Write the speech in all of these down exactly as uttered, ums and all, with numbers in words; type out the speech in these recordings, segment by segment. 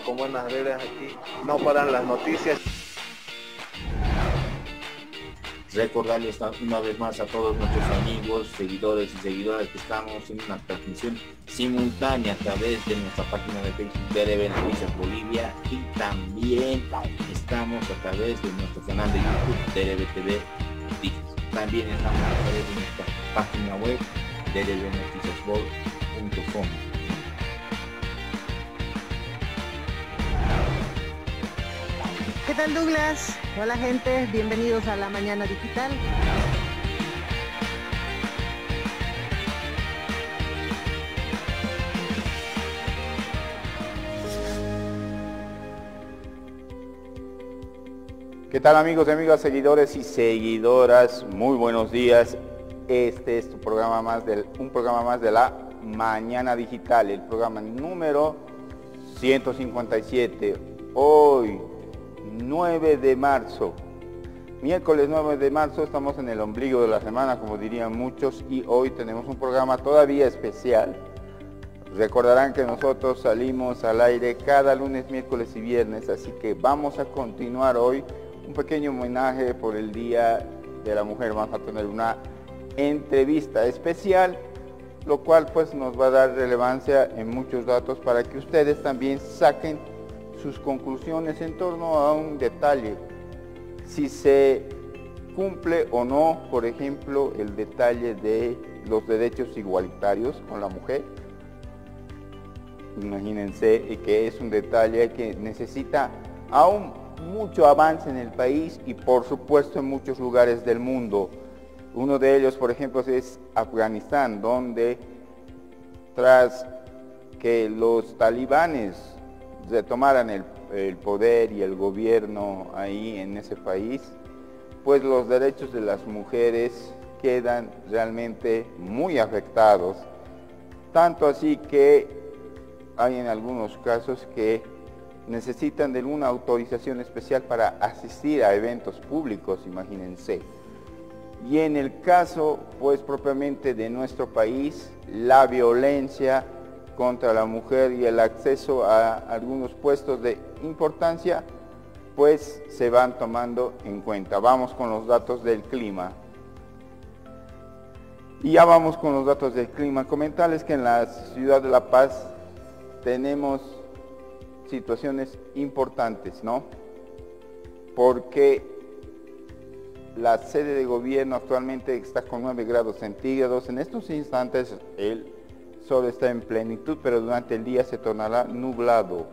con buenas redes aquí. No paran las noticias. Recordarles una vez más a todos nuestros amigos, seguidores y seguidoras que estamos en una transmisión simultánea a través de nuestra página de Facebook D R B Noticias Bolivia, y también estamos a través de nuestro canal de YouTube D R B T V Noticias. También estamos a través de nuestra página web D R B Noticias punto com. ¿Qué tal, Douglas? Hola gente, bienvenidos a la Mañana Digital. ¿Qué tal, amigos y amigas, seguidores y seguidoras? Muy buenos días. Este es tu programa más del, un programa más de la Mañana Digital, el programa número ciento cincuenta y siete. Hoy, nueve de marzo, miércoles nueve de marzo, estamos en el ombligo de la semana, como dirían muchos, y hoy tenemos un programa todavía especial. Recordarán que nosotros salimos al aire cada lunes, miércoles y viernes, así que vamos a continuar hoy un pequeño homenaje por el Día de la Mujer. Vamos a tener una entrevista especial, lo cual pues nos va a dar relevancia en muchos datos para que ustedes también saquen sus conclusiones en torno a un detalle, si se cumple o no, por ejemplo, el detalle de los derechos igualitarios con la mujer. Imagínense que es un detalle que necesita aún mucho avance en el país y por supuesto en muchos lugares del mundo. Uno de ellos, por ejemplo, es Afganistán, donde tras que los talibanes retomaran el, el poder y el gobierno ahí en ese país, pues los derechos de las mujeres quedan realmente muy afectados, tanto así que hay en algunos casos que necesitan de una autorización especial para asistir a eventos públicos, imagínense. Y en el caso, pues propiamente de nuestro país, la violencia contra la mujer y el acceso a algunos puestos de importancia, pues se van tomando en cuenta. Vamos con los datos del clima. Y ya vamos con los datos del clima. Comentarles que en la ciudad de La Paz tenemos situaciones importantes, ¿no? Porque la sede de gobierno actualmente está con nueve grados centígrados. En estos instantes el sol está en plenitud, pero durante el día se tornará nublado.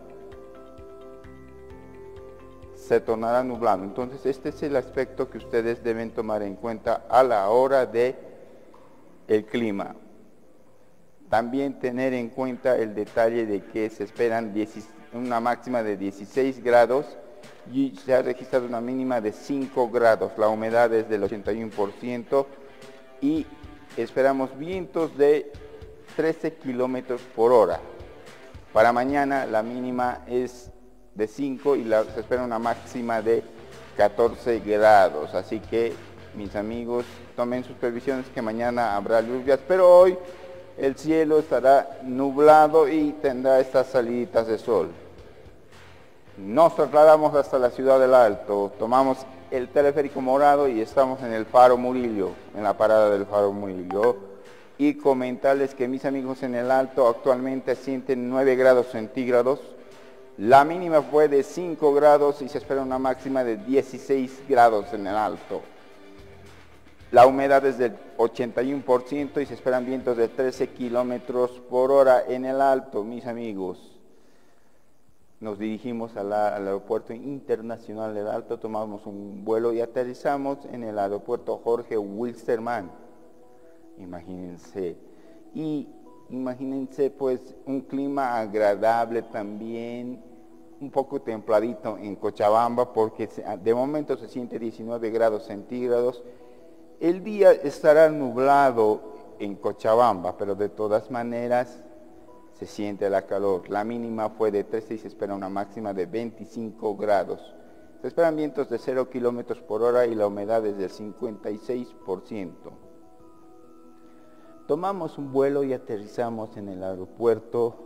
Se tornará nublado. Entonces este es el aspecto que ustedes deben tomar en cuenta a la hora de el clima. También tener en cuenta el detalle de que se esperan una máxima de dieciséis grados y se ha registrado una mínima de cinco grados. La humedad es del ochenta y uno por ciento y esperamos vientos de trece kilómetros por hora. Para mañana la mínima es de cinco y la, se espera una máxima de catorce grados. Así que, mis amigos, tomen sus previsiones que mañana habrá lluvias, pero hoy el cielo estará nublado y tendrá estas saliditas de sol. Nos trasladamos hasta la ciudad del Alto, tomamos el teleférico morado y estamos en el Faro Murillo, en la parada del Faro Murillo. Y comentarles que mis amigos en el Alto actualmente sienten nueve grados centígrados. La mínima fue de cinco grados y se espera una máxima de dieciséis grados en el Alto. La humedad es del ochenta y uno por ciento y se esperan vientos de trece kilómetros por hora en el Alto, mis amigos. Nos dirigimos a la, al aeropuerto internacional del Alto, tomamos un vuelo y aterrizamos en el aeropuerto Jorge Wilstermann. Imagínense. Y imagínense pues un clima agradable también, un poco templadito en Cochabamba, porque de momento se siente diecinueve grados centígrados. El día estará nublado en Cochabamba, pero de todas maneras se siente la calor. La mínima fue de trece y se espera una máxima de veinticinco grados. Se esperan vientos de cero kilómetros por hora y la humedad es del cincuenta y seis por ciento. Tomamos un vuelo y aterrizamos en el aeropuerto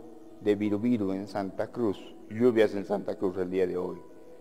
de Virubiru en Santa Cruz, lluvias en Santa Cruz el día de hoy.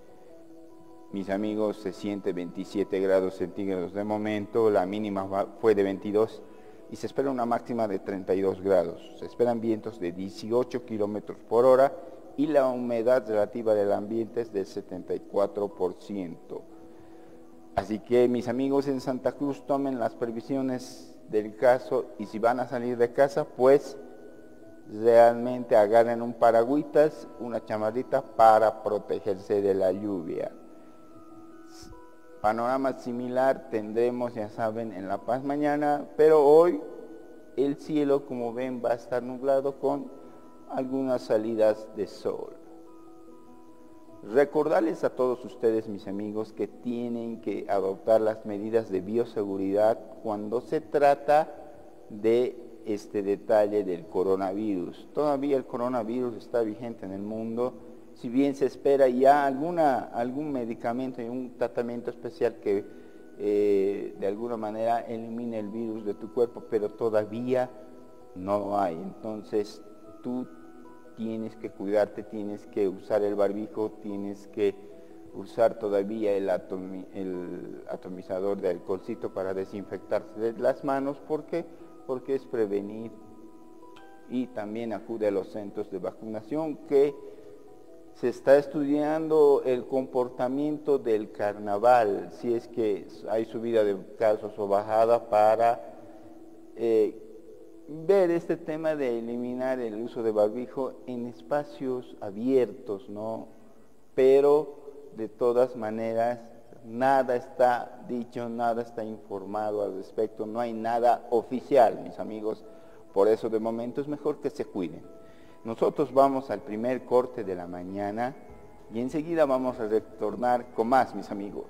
Mis amigos, se siente veintisiete grados centígrados de momento, la mínima fue de veintidós y se espera una máxima de treinta y dos grados. Se esperan vientos de dieciocho kilómetros por hora y la humedad relativa del ambiente es del setenta y cuatro por ciento. Así que mis amigos en Santa Cruz, tomen las previsiones del caso y si van a salir de casa, pues realmente agarren un paragüitas, una chamarrita para protegerse de la lluvia. Panorama similar tendremos, ya saben, en La Paz mañana, pero hoy el cielo, como ven, va a estar nublado con algunas salidas de sol. Recordarles a todos ustedes, mis amigos, que tienen que adoptar las medidas de bioseguridad cuando se trata de este detalle del coronavirus. Todavía el coronavirus está vigente en el mundo, si bien se espera ya alguna, algún medicamento y un tratamiento especial que eh, de alguna manera elimine el virus de tu cuerpo, pero todavía no hay. Entonces tú tienes que cuidarte, tienes que usar el barbijo, tienes que usar todavía el, atomi, el atomizador de alcoholcito para desinfectarse las manos. ¿Por qué? Porque es prevenir. Y también acude a los centros de vacunación, que se está estudiando el comportamiento del carnaval, si es que hay subida de casos o bajada, para eh, ver este tema de eliminar el uso de barbijo en espacios abiertos, ¿no? Pero de todas maneras nada está dicho, nada está informado al respecto, no hay nada oficial, mis amigos. Por eso de momento es mejor que se cuiden. Nosotros vamos al primer corte de la mañana y enseguida vamos a retornar con más, mis amigos.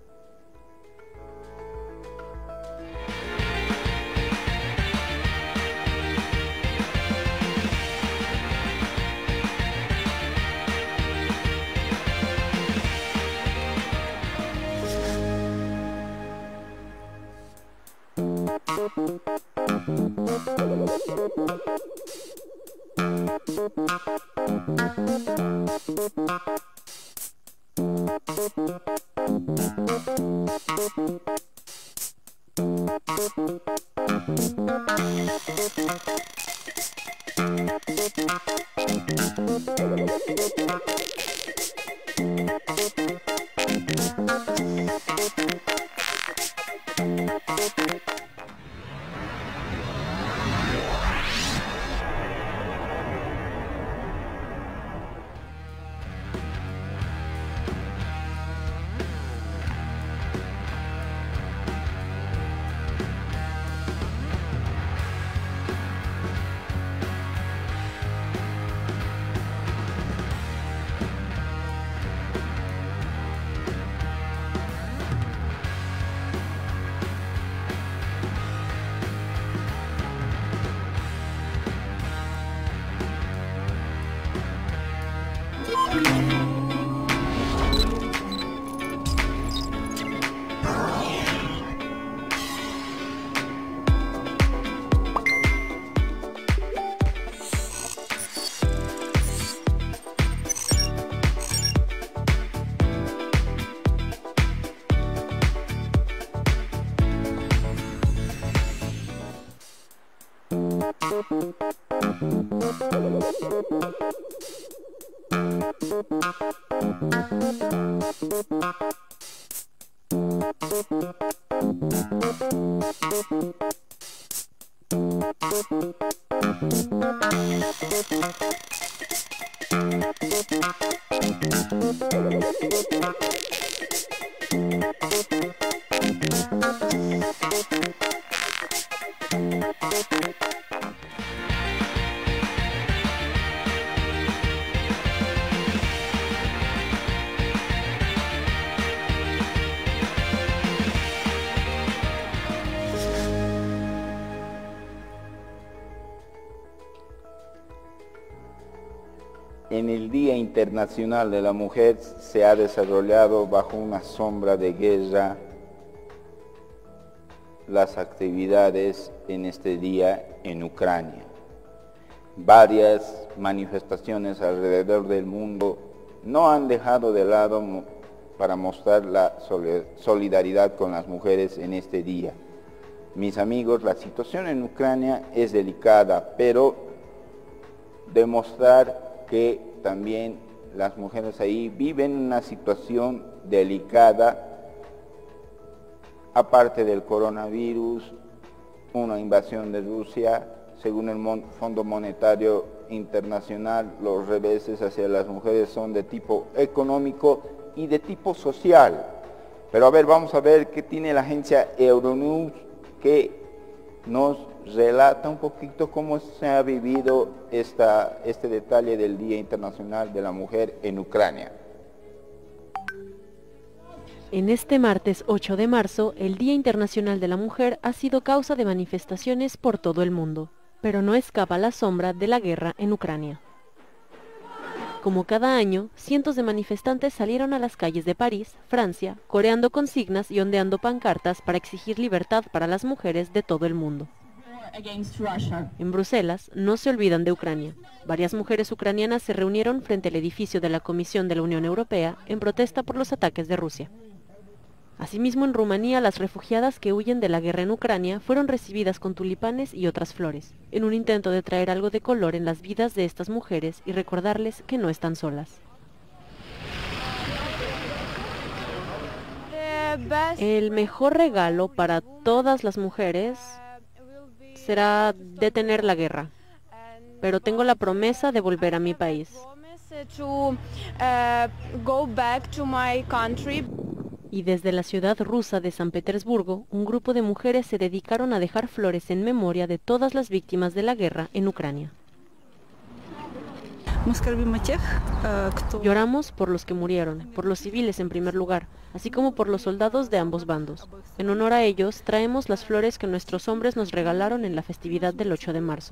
En el Día Internacional de la Mujer se ha desarrollado bajo una sombra de guerra las actividades en este día en Ucrania. varias manifestaciones alrededor del mundo no han dejado de lado para mostrar la solidaridad con las mujeres en este día. Mis amigos, la situación en Ucrania es delicada, pero demostrar que también las mujeres ahí viven una situación delicada, aparte del coronavirus, una invasión de Rusia. Según el Fondo Monetario Internacional, los reveses hacia las mujeres son de tipo económico y de tipo social. Pero a ver, vamos a ver qué tiene la agencia Euronews, que nos relata un poquito cómo se ha vivido esta, este detalle del Día Internacional de la Mujer en Ucrania. En este martes ocho de marzo, el Día Internacional de la Mujer ha sido causa de manifestaciones por todo el mundo, pero no escapa la sombra de la guerra en Ucrania. Como cada año, cientos de manifestantes salieron a las calles de París, Francia, coreando consignas y ondeando pancartas para exigir libertad para las mujeres de todo el mundo. En Bruselas no se olvidan de Ucrania. Varias mujeres ucranianas se reunieron frente al edificio de la Comisión de la Unión Europea en protesta por los ataques de Rusia. Asimismo, en Rumanía, las refugiadas que huyen de la guerra en Ucrania fueron recibidas con tulipanes y otras flores, en un intento de traer algo de color en las vidas de estas mujeres y recordarles que no están solas. El mejor regalo para todas las mujeres será detener la guerra, pero tengo la promesa de volver a mi país. Y desde la ciudad rusa de San Petersburgo, un grupo de mujeres se dedicaron a dejar flores en memoria de todas las víctimas de la guerra en Ucrania. Lloramos por los que murieron, por los civiles en primer lugar, así como por los soldados de ambos bandos. En honor a ellos, traemos las flores que nuestros hombres nos regalaron en la festividad del ocho de marzo.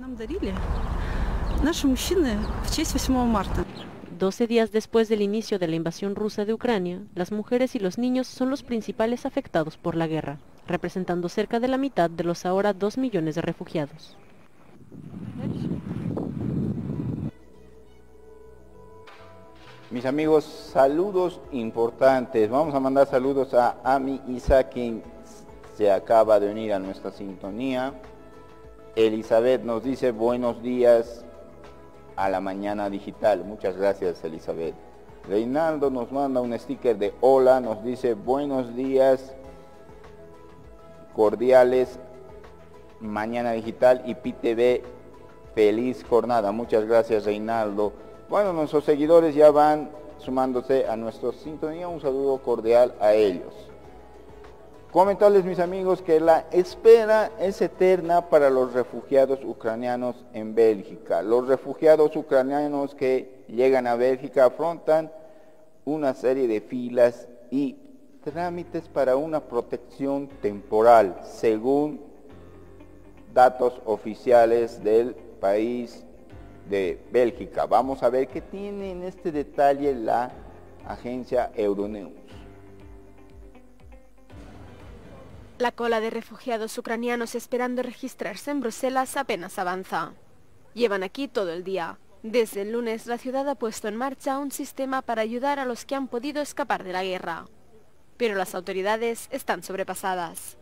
Doce días después del inicio de la invasión rusa de Ucrania, las mujeres y los niños son los principales afectados por la guerra, representando cerca de la mitad de los ahora dos millones de refugiados. Mis amigos, saludos importantes. Vamos a mandar saludos a Ami Isa, quien se acaba de unir a nuestra sintonía. Elizabeth nos dice buenos días a la mañana digital. Muchas gracias, Elizabeth. Reinaldo nos manda un sticker de hola, nos dice buenos días cordiales, mañana digital y P T V, feliz jornada. Muchas gracias, Reinaldo. Bueno, nuestros seguidores ya van sumándose a nuestra sintonía, un saludo cordial a ellos. Comentarles, mis amigos, que la espera es eterna para los refugiados ucranianos en Bélgica. Los refugiados ucranianos que llegan a Bélgica afrontan una serie de filas y trámites para una protección temporal, según datos oficiales del país de Bélgica. Vamos a ver qué tiene en este detalle la agencia Euronews. La cola de refugiados ucranianos esperando registrarse en Bruselas apenas avanza. Llevan aquí todo el día. Desde el lunes la ciudad ha puesto en marcha un sistema para ayudar a los que han podido escapar de la guerra. Pero las autoridades están sobrepasadas.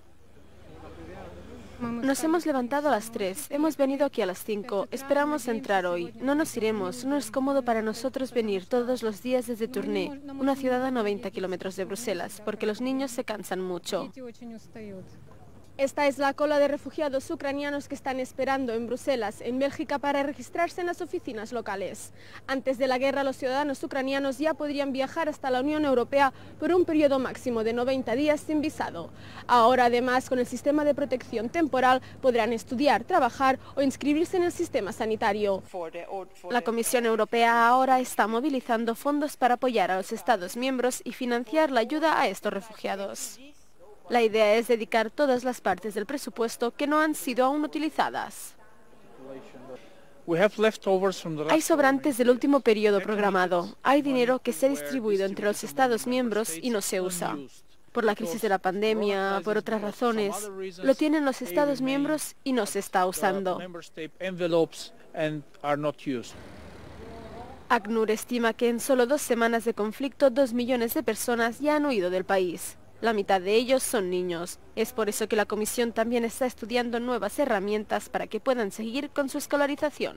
Nos hemos levantado a las tres, hemos venido aquí a las cinco, esperamos entrar hoy. No nos iremos, no es cómodo para nosotros venir todos los días desde Tournai, una ciudad a noventa kilómetros de Bruselas, porque los niños se cansan mucho. Esta es la cola de refugiados ucranianos que están esperando en Bruselas, en Bélgica, para registrarse en las oficinas locales. Antes de la guerra, los ciudadanos ucranianos ya podrían viajar hasta la Unión Europea por un periodo máximo de noventa días sin visado. Ahora, además, con el sistema de protección temporal, podrán estudiar, trabajar o inscribirse en el sistema sanitario. La Comisión Europea ahora está movilizando fondos para apoyar a los Estados miembros y financiar la ayuda a estos refugiados. La idea es dedicar todas las partes del presupuesto que no han sido aún utilizadas. Hay sobrantes del último periodo programado. Hay dinero que se ha distribuido entre los Estados miembros y no se usa. por la crisis de la pandemia, por otras razones. Lo tienen los Estados miembros y no se está usando. ACNUR estima que en solo dos semanas de conflicto, dos millones de personas ya han huido del país. La mitad de ellos son niños. Es por eso que la Comisión también está estudiando nuevas herramientas para que puedan seguir con su escolarización.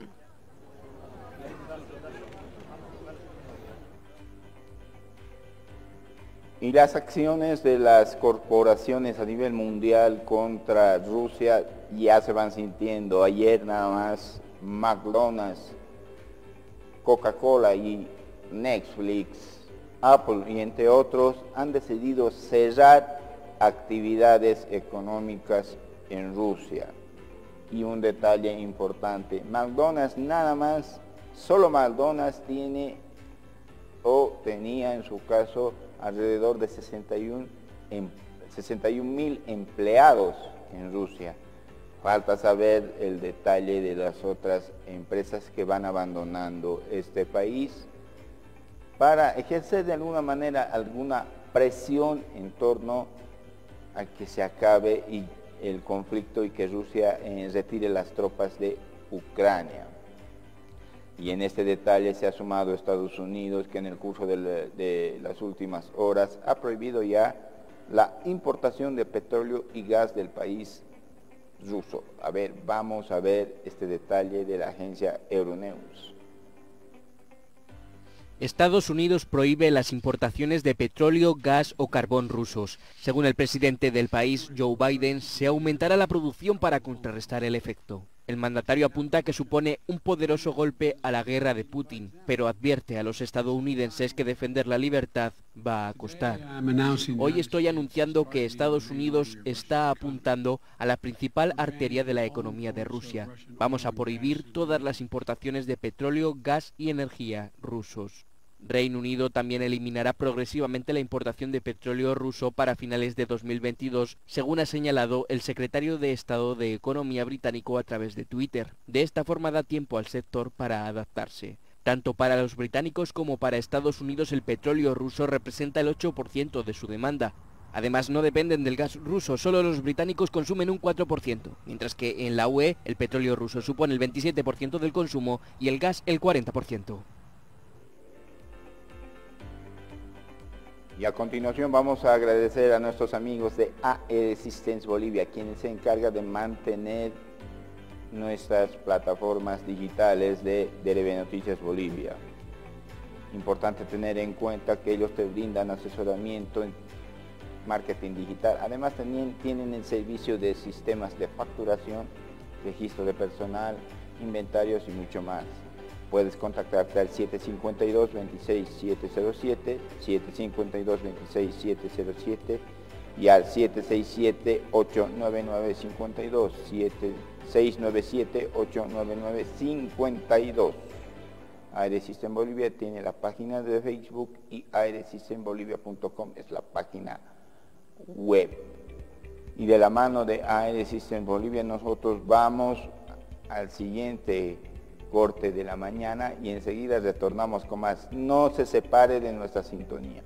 Y las acciones de las corporaciones a nivel mundial contra Rusia ya se van sintiendo. Ayer nada más McDonald's, Coca-Cola y Netflix, Apple y entre otros han decidido cerrar actividades económicas en Rusia. Y un detalle importante, McDonald's nada más, solo McDonald's tiene o tenía en su caso alrededor de sesenta y un mil empleados en Rusia. Falta saber el detalle de las otras empresas que van abandonando este país para ejercer de alguna manera alguna presión en torno a que se acabe y el conflicto y que Rusia eh, retire las tropas de Ucrania. Y en este detalle se ha sumado Estados Unidos, que en el curso de, la, de las últimas horas ha prohibido ya la importación de petróleo y gas del país ruso. A ver, vamos a ver este detalle de la agencia Euronews. Estados Unidos prohíbe las importaciones de petróleo, gas o carbón rusos. Según el presidente del país, Joe Biden, se aumentará la producción para contrarrestar el efecto. El mandatario apunta que supone un poderoso golpe a la guerra de Putin, pero advierte a los estadounidenses que defender la libertad va a costar. Hoy estoy anunciando que Estados Unidos está apuntando a la principal arteria de la economía de Rusia. Vamos a prohibir todas las importaciones de petróleo, gas y energía rusos. Reino Unido también eliminará progresivamente la importación de petróleo ruso para finales de dos mil veintidós, según ha señalado el secretario de Estado de Economía británico a través de Twitter. De esta forma da tiempo al sector para adaptarse. Tanto para los británicos como para Estados Unidos el petróleo ruso representa el ocho por ciento de su demanda. Además, no dependen del gas ruso, solo los británicos consumen un cuatro por ciento, mientras que en la U E el petróleo ruso supone el veintisiete por ciento del consumo y el gas el cuarenta por ciento. Y a continuación vamos a agradecer a nuestros amigos de A E Systems Bolivia, quienes se encargan de mantener nuestras plataformas digitales de D R B Noticias Bolivia. Importante tener en cuenta que ellos te brindan asesoramiento en marketing digital. Además también tienen el servicio de sistemas de facturación, registro de personal, inventarios y mucho más. Puedes contactarte al siete cinco dos, dos seis siete cero siete, siete cinco dos, dos seis siete cero siete y al siete seis siete, ocho nueve nueve, cinco dos, seis nueve siete, ocho nueve nueve, cinco dos. A E R E System Bolivia tiene la página de Facebook y a e r e system bolivia punto com es la página web. Y de la mano de A E R E System Bolivia nosotros vamos al siguiente corte de la mañana y enseguida retornamos con más. No se separe de nuestra sintonía.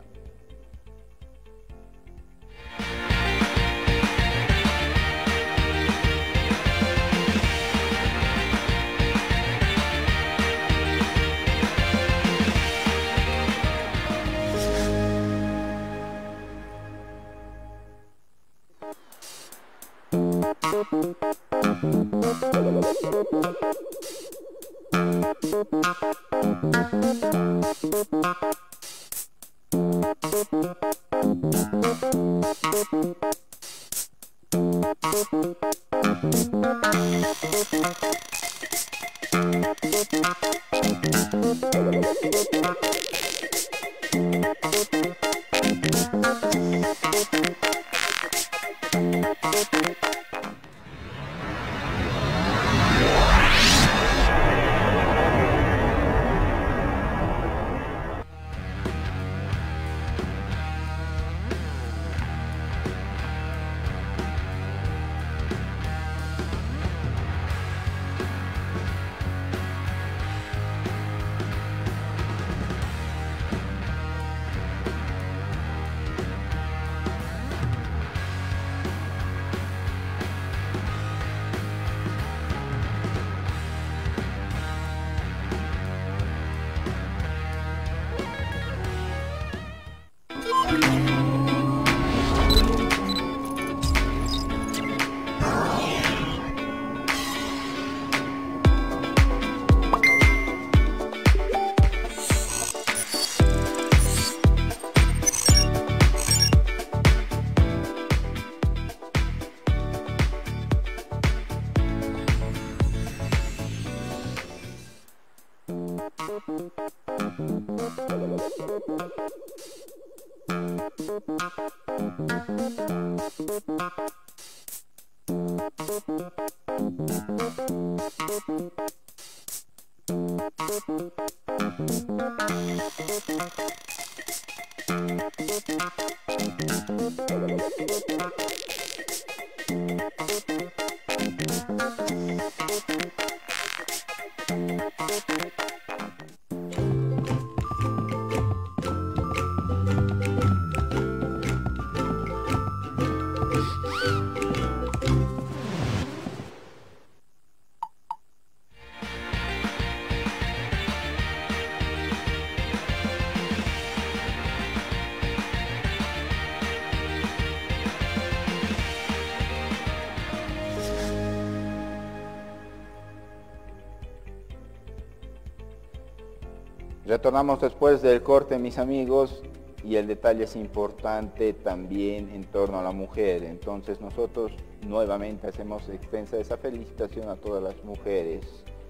Retornamos después del corte, mis amigos, y el detalle es importante también en torno a la mujer. Entonces nosotros nuevamente hacemos extensa esa felicitación a todas las mujeres.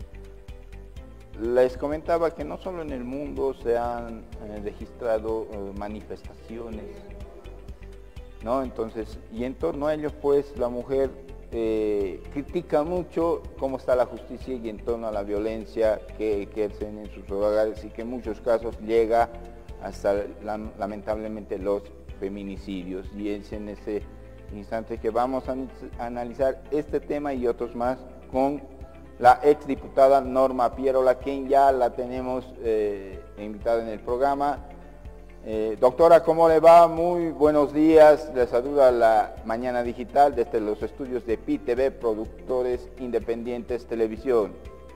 Les comentaba que no solo en el mundo se han eh, registrado eh, manifestaciones, ¿no? Entonces, y en torno a ello, pues, la mujer eh, critica mucho cómo está la justicia y en torno a la violencia que ejercen en sus hogares y que en muchos casos llega hasta la, lamentablemente los feminicidios. Y es en ese instante que vamos a, a analizar este tema y otros más con la exdiputada Norma Pierola, quien ya la tenemos eh, invitada en el programa. Eh, doctora, ¿cómo le va? Muy buenos días. Le saluda la Mañana Digital desde los estudios de P I T V, Productores Independientes Televisión.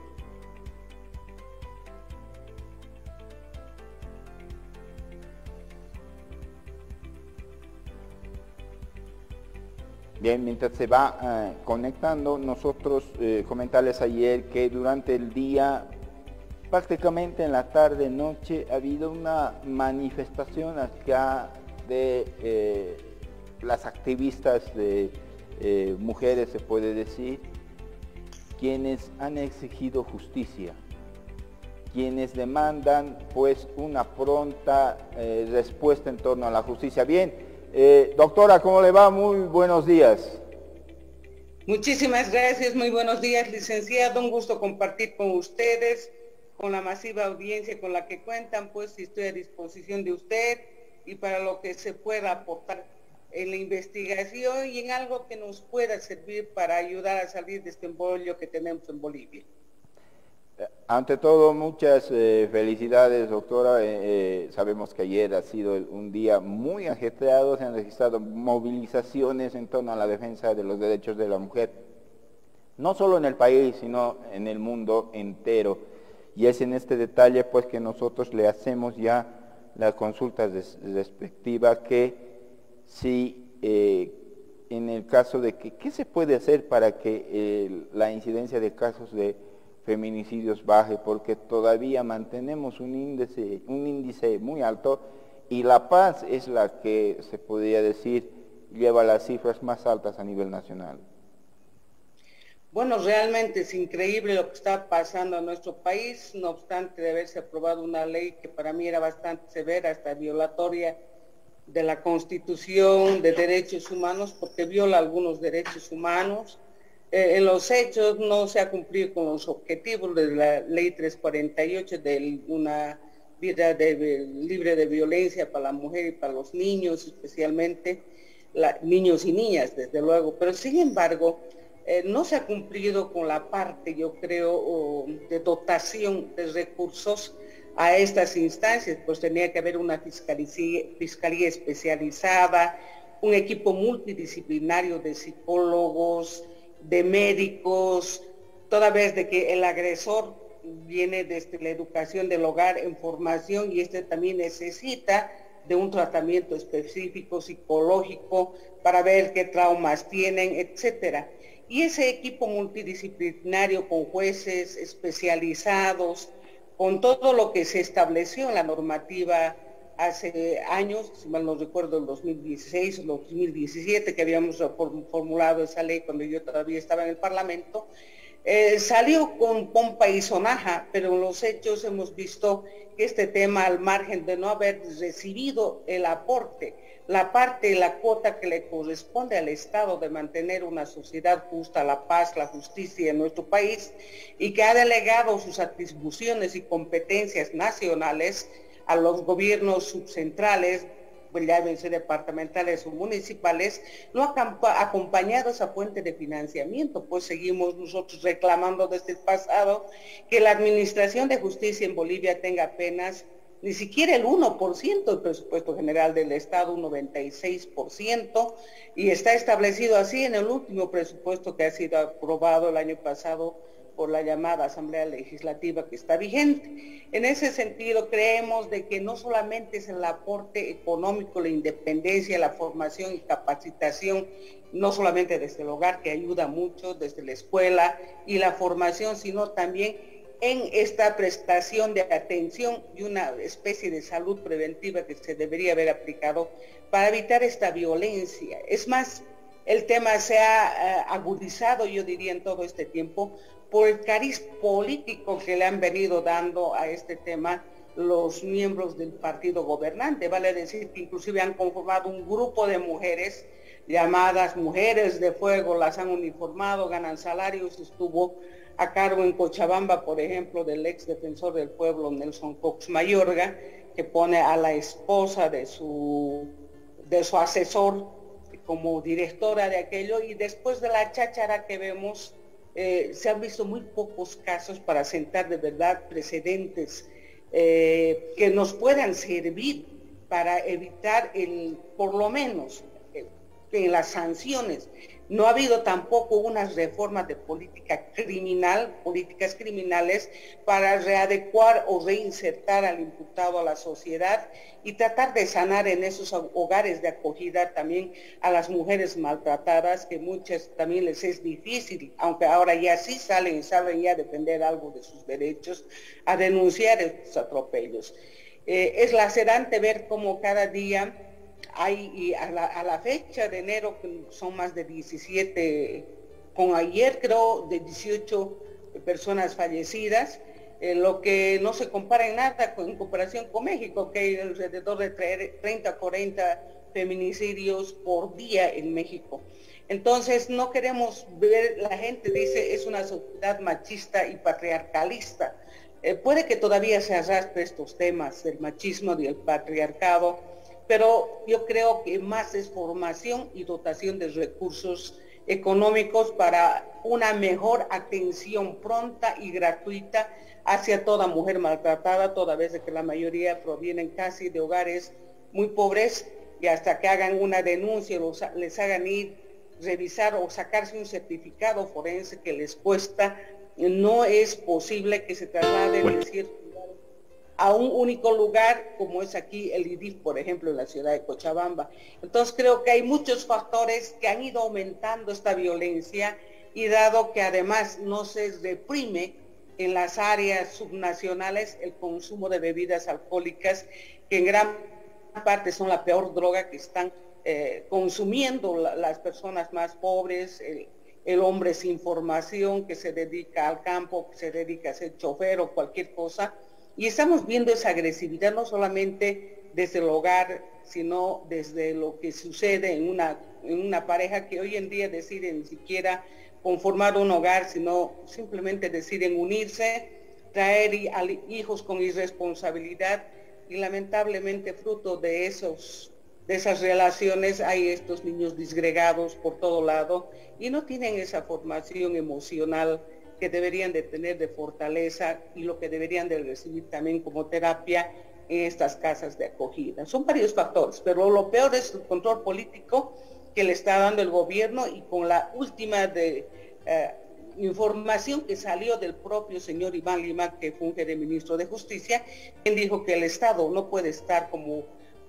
Bien, mientras se va eh, conectando, nosotros eh, comentarles ayer que durante el día, prácticamente en la tarde, noche, ha habido una manifestación acá de eh, las activistas de eh, mujeres, se puede decir, quienes han exigido justicia, quienes demandan pues una pronta eh, respuesta en torno a la justicia. Bien, eh, doctora, ¿cómo le va? Muy buenos días. Muchísimas gracias, muy buenos días, licenciado, un gusto compartir con ustedes, con la masiva audiencia con la que cuentan, pues estoy a disposición de usted y para lo que se pueda aportar en la investigación y en algo que nos pueda servir para ayudar a salir de este embrollo que tenemos en Bolivia. Ante todo, muchas eh, felicidades, doctora. Eh, eh, sabemos que ayer ha sido un día muy ajetreado, se han registrado movilizaciones en torno a la defensa de los derechos de la mujer, no solo en el país, sino en el mundo entero. Y es en este detalle pues que nosotros le hacemos ya la consulta res respectiva que si eh, en el caso de que, ¿qué se puede hacer para que eh, la incidencia de casos de feminicidios baje? Porque todavía mantenemos un índice, un índice muy alto y La Paz es la que se podría decir lleva las cifras más altas a nivel nacional. Bueno, realmente es increíble lo que está pasando en nuestro país, no obstante de haberse aprobado una ley que para mí era bastante severa, hasta violatoria de la Constitución de Derechos Humanos, porque viola algunos derechos humanos. Eh, en los hechos no se ha cumplido con los objetivos de la ley trescientos cuarenta y ocho de una vida de, libre de violencia para la mujer y para los niños, especialmente la, niños y niñas, desde luego, pero sin embargo, Eh, no se ha cumplido con la parte, yo creo, oh, de dotación de recursos a estas instancias, pues tenía que haber una fiscalía, fiscalía especializada, un equipo multidisciplinario de psicólogos, de médicos, toda vez de que el agresor viene desde la educación del hogar en formación y este también necesita de un tratamiento específico psicológico para ver qué traumas tienen, etcétera. Y ese equipo multidisciplinario con jueces especializados, con todo lo que se estableció en la normativa hace años, si mal no recuerdo, el dos mil dieciséis o dos mil diecisiete, que habíamos formulado esa ley cuando yo todavía estaba en el Parlamento, eh, salió con pompa y sonaja, pero en los hechos hemos visto que este tema, al margen de no haber recibido el aporte, la parte, la cuota que le corresponde al Estado de mantener una sociedad justa, la paz, la justicia en nuestro país, y que ha delegado sus atribuciones y competencias nacionales a los gobiernos subcentrales, pues llámense departamentales o municipales, no ha acompañado esa fuente de financiamiento, pues seguimos nosotros reclamando desde el pasado que la Administración de Justicia en Bolivia tenga apenas ni siquiera el uno por ciento del presupuesto general del Estado, un noventa y seis por ciento, y está establecido así en el último presupuesto que ha sido aprobado el año pasado por la llamada Asamblea Legislativa que está vigente. En ese sentido, creemos de que no solamente es el aporte económico, la independencia, la formación y capacitación, no solamente desde el hogar, que ayuda mucho, desde la escuela y la formación, sino también en esta prestación de atención y una especie de salud preventiva que se debería haber aplicado para evitar esta violencia. Es más, el tema se ha uh, agudizado, yo diría, en todo este tiempo, por el cariz político que le han venido dando a este tema los miembros del partido gobernante. Vale decir que inclusive han conformado un grupo de mujeres llamadas Mujeres de Fuego, las han uniformado, ganan salarios, estuvo a cargo en Cochabamba, por ejemplo, del ex defensor del pueblo, Nelson Cox Mayorga, que pone a la esposa de su, de su asesor como directora de aquello, y después de la cháchara que vemos, eh, se han visto muy pocos casos para sentar de verdad precedentes eh, que nos puedan servir para evitar el, por lo menos, eh, en las sanciones. No ha habido tampoco unas reformas de política criminal, políticas criminales para readecuar o reinsertar al imputado a la sociedad y tratar de sanar en esos hogares de acogida también a las mujeres maltratadas, que muchas también les es difícil, aunque ahora ya sí salen y saben ya defender algo de sus derechos, a denunciar estos atropellos. Eh, es lacerante ver cómo cada día hay, y a la, a la fecha de enero, que son más de diecisiete, con ayer creo de dieciocho personas fallecidas, eh, lo que no se compara en nada con, en comparación con México, que hay alrededor de treinta a cuarenta feminicidios por día en México. Entonces no queremos ver, la gente dice es una sociedad machista y patriarcalista. Eh, puede que todavía se arrastre estos temas del machismo y el patriarcado, pero yo creo que más es formación y dotación de recursos económicos para una mejor atención pronta y gratuita hacia toda mujer maltratada, toda vez de que la mayoría provienen casi de hogares muy pobres, y hasta que hagan una denuncia, los, les hagan ir, revisar o sacarse un certificado forense que les cuesta, no es posible que se trasladen bueno. de cierto a un único lugar como es aquí el I D I F, por ejemplo, en la ciudad de Cochabamba. Entonces creo que hay muchos factores que han ido aumentando esta violencia, y dado que además no se reprime en las áreas subnacionales el consumo de bebidas alcohólicas, que en gran parte son la peor droga que están eh, consumiendo la, las personas más pobres, el, el hombre sin formación que se dedica al campo, que se dedica a ser chofer o cualquier cosa. Y estamos viendo esa agresividad no solamente desde el hogar, sino desde lo que sucede en una, en una pareja que hoy en día deciden ni siquiera conformar un hogar, sino simplemente deciden unirse, traer hijos con irresponsabilidad, y lamentablemente fruto de, esos, de esas relaciones hay estos niños disgregados por todo lado y no tienen esa formación emocional que deberían de tener de fortaleza, y lo que deberían de recibir también como terapia en estas casas de acogida. Son varios factores, pero lo peor es el control político que le está dando el gobierno, y con la última de, eh, información que salió del propio señor Iván Lima, que funge de ministro de Justicia, quien dijo que el Estado no puede estar como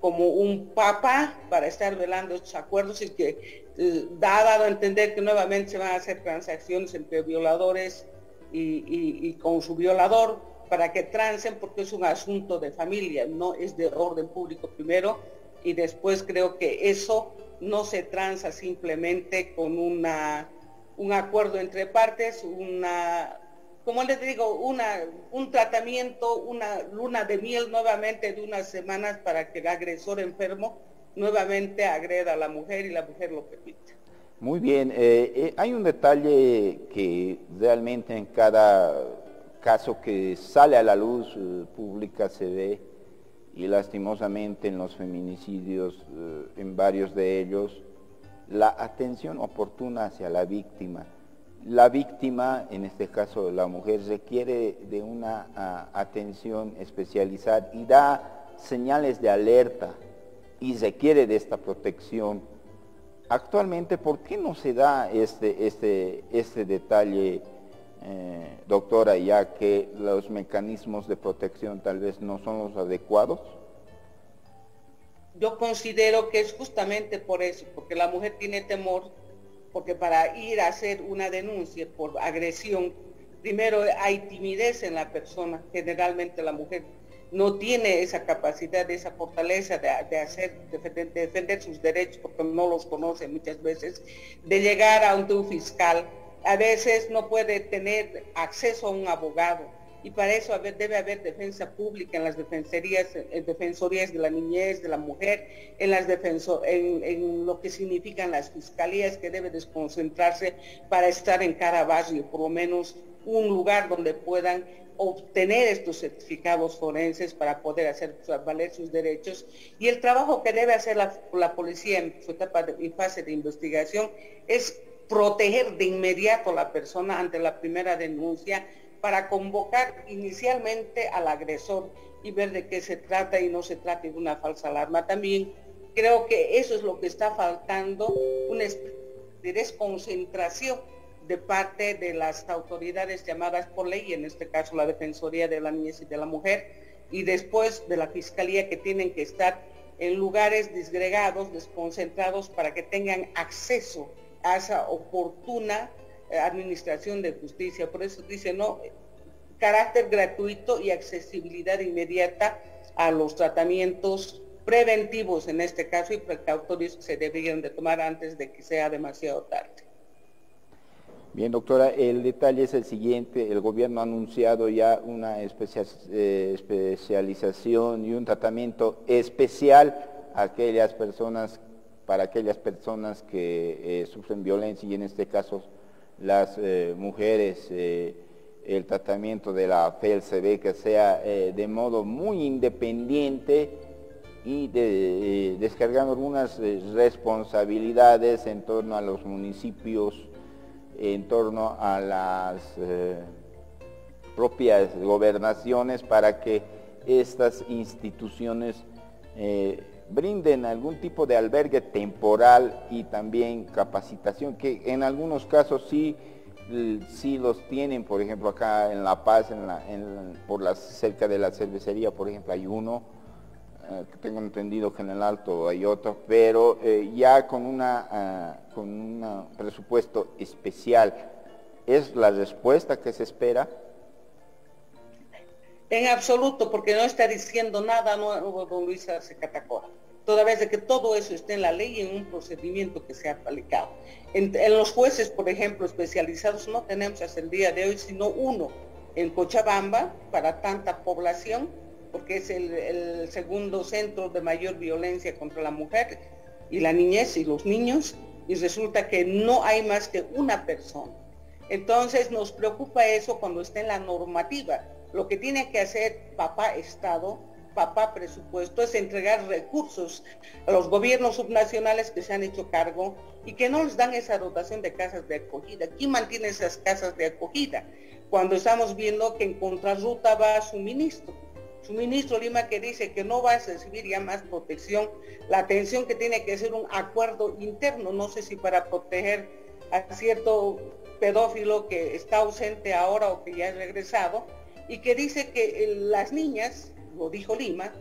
como un papá para estar velando estos acuerdos y que eh, ha dado a entender que nuevamente se van a hacer transacciones entre violadores y, y, y con su violador para que transen, porque es un asunto de familia, no es de orden público primero, y después creo que eso no se transa simplemente con una, un acuerdo entre partes, una, como les digo, una, un tratamiento, una luna de miel nuevamente de unas semanas para que el agresor enfermo nuevamente agreda a la mujer y la mujer lo permita. Muy bien, eh, eh, hay un detalle que realmente en cada caso que sale a la luz eh, pública se ve, y lastimosamente en los feminicidios, eh, en varios de ellos, la atención oportuna hacia la víctima. La víctima, en este caso la mujer, requiere de una a, atención especializada y da señales de alerta y requiere de esta protección. Actualmente, ¿por qué no se da este, este, este detalle, eh, doctora, ya que los mecanismos de protección tal vez no son los adecuados? Yo considero que es justamente por eso, porque la mujer tiene temor, porque para ir a hacer una denuncia por agresión, primero hay timidez en la persona, generalmente la mujer no tiene esa capacidad, esa fortaleza de, de hacer, de defender, de defender sus derechos, porque no los conoce muchas veces, de llegar ante un fiscal, a veces no puede tener acceso a un abogado, y para eso debe haber defensa pública en las defensorías, en defensorías de la niñez, de la mujer, en, las defenso, en, en lo que significan las fiscalías, que debe desconcentrarse para estar en cada barrio, por lo menos un lugar donde puedan obtener estos certificados forenses para poder hacer valer sus derechos. Y el trabajo que debe hacer la, la policía en su etapa de, en fase de investigación es proteger de inmediato a la persona ante la primera denuncia, para convocar inicialmente al agresor y ver de qué se trata y no se trata de una falsa alarma. También creo que eso es lo que está faltando, una especie de desconcentración de parte de las autoridades llamadas por ley, en este caso la Defensoría de la Niñez y de la Mujer, y después de la Fiscalía, que tienen que estar en lugares disgregados, desconcentrados, para que tengan acceso a esa oportuna administración de justicia. Por eso dice, no, carácter gratuito y accesibilidad inmediata a los tratamientos preventivos en este caso, y precautorios que se deberían de tomar antes de que sea demasiado tarde. Bien, doctora, el detalle es el siguiente: el gobierno ha anunciado ya una especia, eh, especialización y un tratamiento especial a aquellas personas, para aquellas personas que eh, sufren violencia, y en este caso las eh, mujeres, eh, el tratamiento de la F E L se ve que sea eh, de modo muy independiente y de, eh, descargando algunas eh, responsabilidades en torno a los municipios, en torno a las eh, propias gobernaciones, para que estas instituciones eh, brinden algún tipo de albergue temporal y también capacitación, que en algunos casos sí, sí los tienen. Por ejemplo, acá en La Paz, en la, en, por las, cerca de la cervecería, por ejemplo, hay uno, eh, que tengo entendido que en el Alto hay otro, pero eh, ya con una uh, con un presupuesto especial. ¿Es la respuesta que se espera? En absoluto, porque no está diciendo nada nuevo don Luis Arce Catacora, toda vez de que todo eso esté en la ley y en un procedimiento que se ha aplicado. En, en los jueces, por ejemplo, especializados, no tenemos hasta el día de hoy sino uno en Cochabamba para tanta población, porque es el, el segundo centro de mayor violencia contra la mujer y la niñez y los niños, y resulta que no hay más que una persona. Entonces nos preocupa eso cuando está en la normativa. Lo que tiene que hacer papá Estado, papá presupuesto, es entregar recursos a los gobiernos subnacionales que se han hecho cargo y que no les dan esa dotación de casas de acogida. ¿Quién mantiene esas casas de acogida? Cuando estamos viendo que en contrarruta va su ministro, su ministro Lima, que dice que no va a recibir ya más protección, la atención que tiene que ser un acuerdo interno, no sé si para proteger a cierto pedófilo que está ausente ahora o que ya ha regresado, y que dice que las niñas, lo dijo Lima,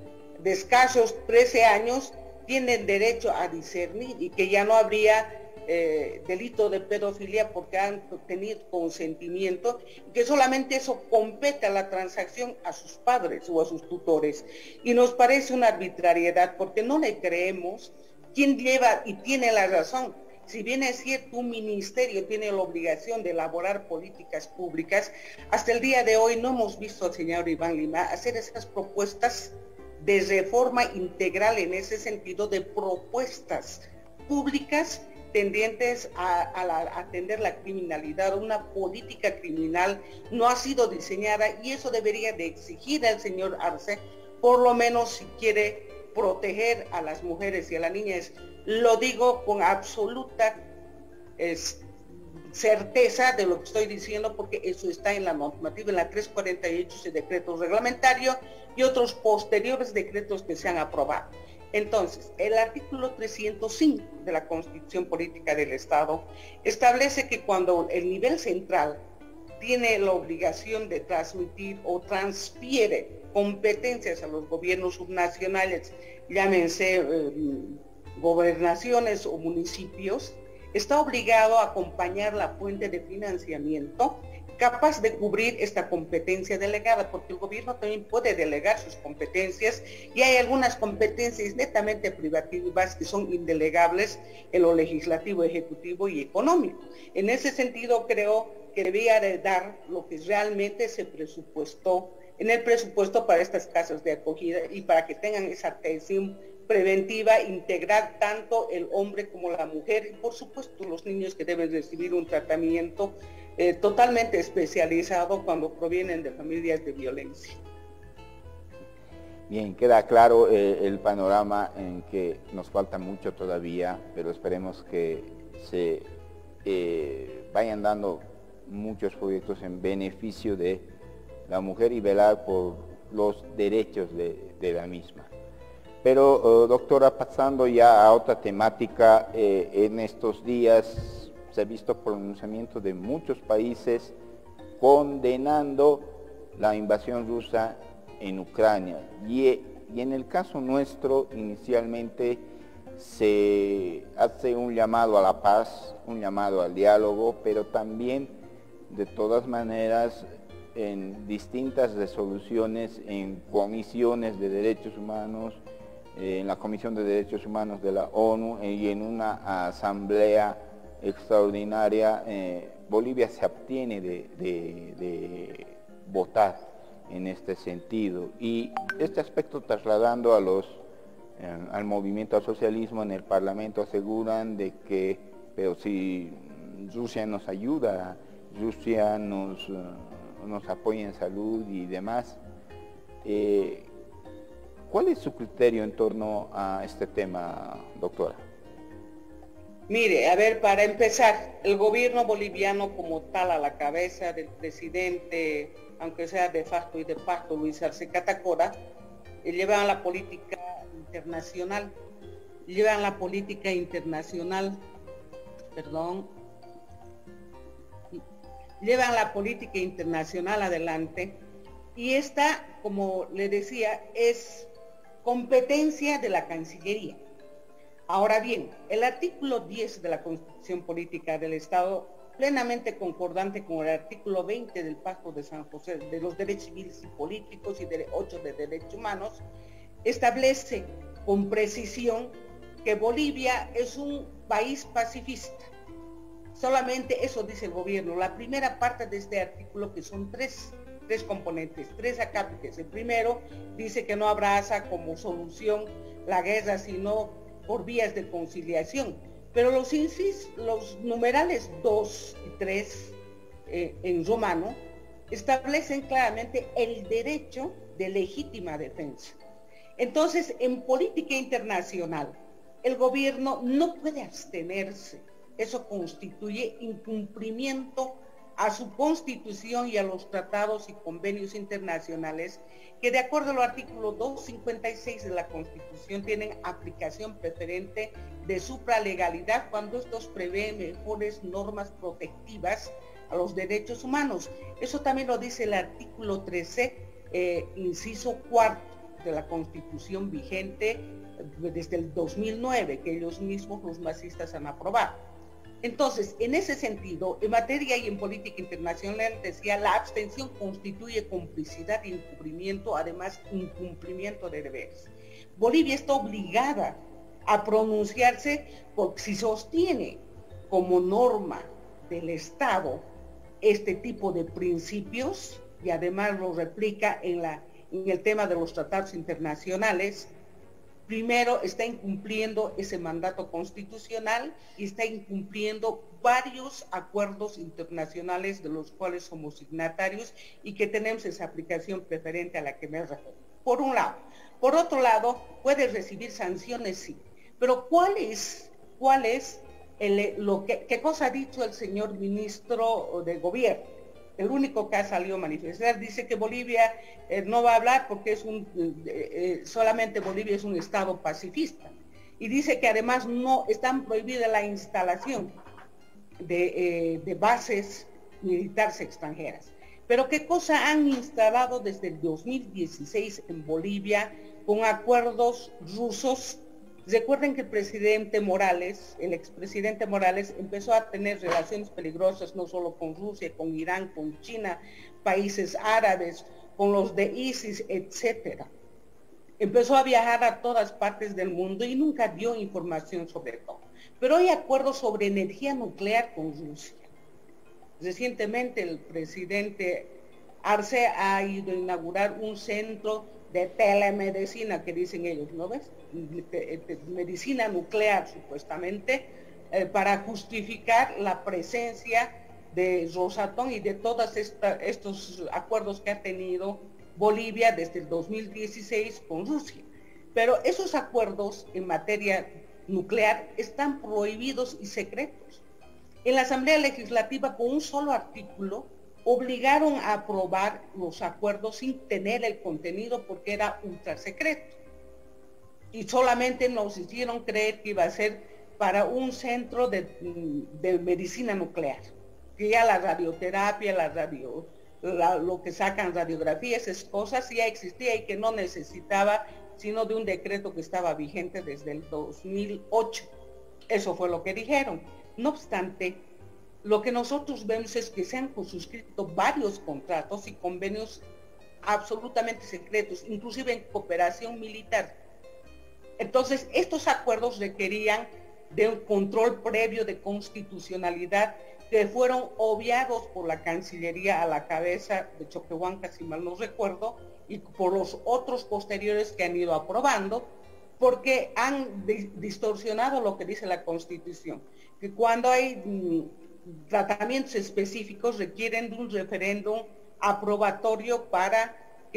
de escasos trece años tienen derecho a discernir y que ya no habría eh, delito de pedofilia porque han tenido consentimiento y que solamente eso compete a la transacción a sus padres o a sus tutores. Y nos parece una arbitrariedad porque no le creemos quién lleva y tiene la razón. Si bien es cierto, un ministerio tiene la obligación de elaborar políticas públicas, hasta el día de hoy no hemos visto al señor Iván Lima hacer esas propuestas de reforma integral en ese sentido, de propuestas públicas tendientes a, a, la, a atender la criminalidad. Una política criminal no ha sido diseñada y eso debería de exigir al señor Arce, por lo menos si quiere proteger a las mujeres y a las niñas. Lo digo con absoluta es, certeza de lo que estoy diciendo porque eso está en la normativa, en la trescientos cuarenta y ocho, ese decreto reglamentario y otros posteriores decretos que se han aprobado. Entonces, el artículo trescientos cinco de la Constitución Política del Estado establece que cuando el nivel central tiene la obligación de transmitir o transfiere competencias a los gobiernos subnacionales, llámense eh, gobernaciones o municipios, está obligado a acompañar la fuente de financiamiento capaz de cubrir esta competencia delegada, porque el gobierno también puede delegar sus competencias y hay algunas competencias netamente privativas que son indelegables en lo legislativo, ejecutivo y económico. En ese sentido creo que debía de dar lo que realmente se presupuestó en el presupuesto para estas casas de acogida y para que tengan esa atención preventiva, integrar tanto el hombre como la mujer y por supuesto los niños que deben recibir un tratamiento eh, totalmente especializado cuando provienen de familias de violencia. Bien, queda claro eh, el panorama en que nos falta mucho todavía, pero esperemos que se eh, vayan dando muchos proyectos en beneficio de la mujer y velar por los derechos de, de la misma. Pero, uh, doctora, pasando ya a otra temática, eh, en estos días se ha visto pronunciamiento de muchos países condenando la invasión rusa en Ucrania. Y, y en el caso nuestro, inicialmente se hace un llamado a la paz, un llamado al diálogo, pero también, de todas maneras, en distintas resoluciones, en comisiones de derechos humanos, en la Comisión de Derechos Humanos de la ONU y en una asamblea extraordinaria, eh, Bolivia se abstiene de, de, de votar en este sentido. Y este aspecto trasladando a los, eh, al movimiento al socialismo en el Parlamento aseguran de que, pero si Rusia nos ayuda, Rusia nos, uh, nos apoya en salud y demás, eh, ¿cuál es su criterio en torno a este tema, doctora? Mire, a ver, para empezar, el gobierno boliviano como tal, a la cabeza del presidente, aunque sea de facto y de facto, Luis Arce Catacora, eh, llevan la política internacional, llevan la política internacional, perdón, llevan la política internacional adelante y esta, como le decía, es competencia de la Cancillería. Ahora bien, el artículo diez de la Constitución Política del Estado, plenamente concordante con el artículo veinte del Pacto de San José de los Derechos Civiles y Políticos y de ocho de Derechos Humanos, establece con precisión que Bolivia es un país pacifista. Solamente eso dice el gobierno. La primera parte de este artículo, que son tres tres componentes, tres acápites. El primero dice que no abraza como solución la guerra, sino por vías de conciliación. Pero los incis, los numerales dos y tres eh, en romano establecen claramente el derecho de legítima defensa. Entonces, en política internacional, el gobierno no puede abstenerse. Eso constituye incumplimiento a su constitución y a los tratados y convenios internacionales que, de acuerdo al artículo doscientos cincuenta y seis de la Constitución, tienen aplicación preferente de supralegalidad cuando estos prevén mejores normas protectivas a los derechos humanos. Eso también lo dice el artículo trece, eh, inciso cuarto de la Constitución vigente desde el dos mil nueve, que ellos mismos, los masistas, han aprobado. Entonces, en ese sentido, en materia y en política internacional, decía, la abstención constituye complicidad e encubrimiento, además incumplimiento de deberes. Bolivia está obligada a pronunciarse porque si sostiene como norma del Estado este tipo de principios y además lo replica en, la, en el tema de los tratados internacionales, primero está incumpliendo ese mandato constitucional y está incumpliendo varios acuerdos internacionales de los cuales somos signatarios y que tenemos esa aplicación preferente a la que me refiero. Por un lado. Por otro lado, puede recibir sanciones, sí. Pero ¿cuál es, cuál es el, lo que, qué cosa ha dicho el señor ministro de Gobierno? El único que ha salido a manifestar dice que Bolivia eh, no va a hablar porque es un, eh, eh, solamente Bolivia es un estado pacifista. Y dice que además no están prohibida la instalación de, eh, de bases militares extranjeras. Pero ¿qué cosa han instalado desde el dos mil dieciséis en Bolivia con acuerdos rusos? Recuerden que el presidente Morales, el expresidente Morales, empezó a tener relaciones peligrosas no solo con Rusia, con Irán, con China, países árabes, con los de ISIS, etcétera. Empezó a viajar a todas partes del mundo y nunca dio información sobre todo. Pero hay acuerdos sobre energía nuclear con Rusia. Recientemente el presidente Arce ha ido a inaugurar un centro de telemedicina, que dicen ellos, ¿no ves? Medicina nuclear, supuestamente, eh, para justificar la presencia de Rosatom y de todos estos acuerdos que ha tenido Bolivia desde el dos mil dieciséis con Rusia. Pero esos acuerdos en materia nuclear están prohibidos y secretos. En la Asamblea Legislativa, con un solo artículo, obligaron a aprobar los acuerdos sin tener el contenido porque era ultra secreto. Y solamente nos hicieron creer que iba a ser para un centro de, de medicina nuclear. Que ya la radioterapia, la radio, la, lo que sacan radiografías, esas cosas ya existía y que no necesitaba sino de un decreto que estaba vigente desde el dos mil ocho. Eso fue lo que dijeron. No obstante, lo que nosotros vemos es que se han suscrito varios contratos y convenios absolutamente secretos, inclusive en cooperación militar. Entonces, estos acuerdos requerían de un control previo de constitucionalidad que fueron obviados por la Cancillería a la cabeza de Choquehuanca, si mal no recuerdo, y por los otros posteriores que han ido aprobando, porque han distorsionado lo que dice la Constitución, que cuando hay mm, tratamientos específicos requieren de un referéndum aprobatorio para que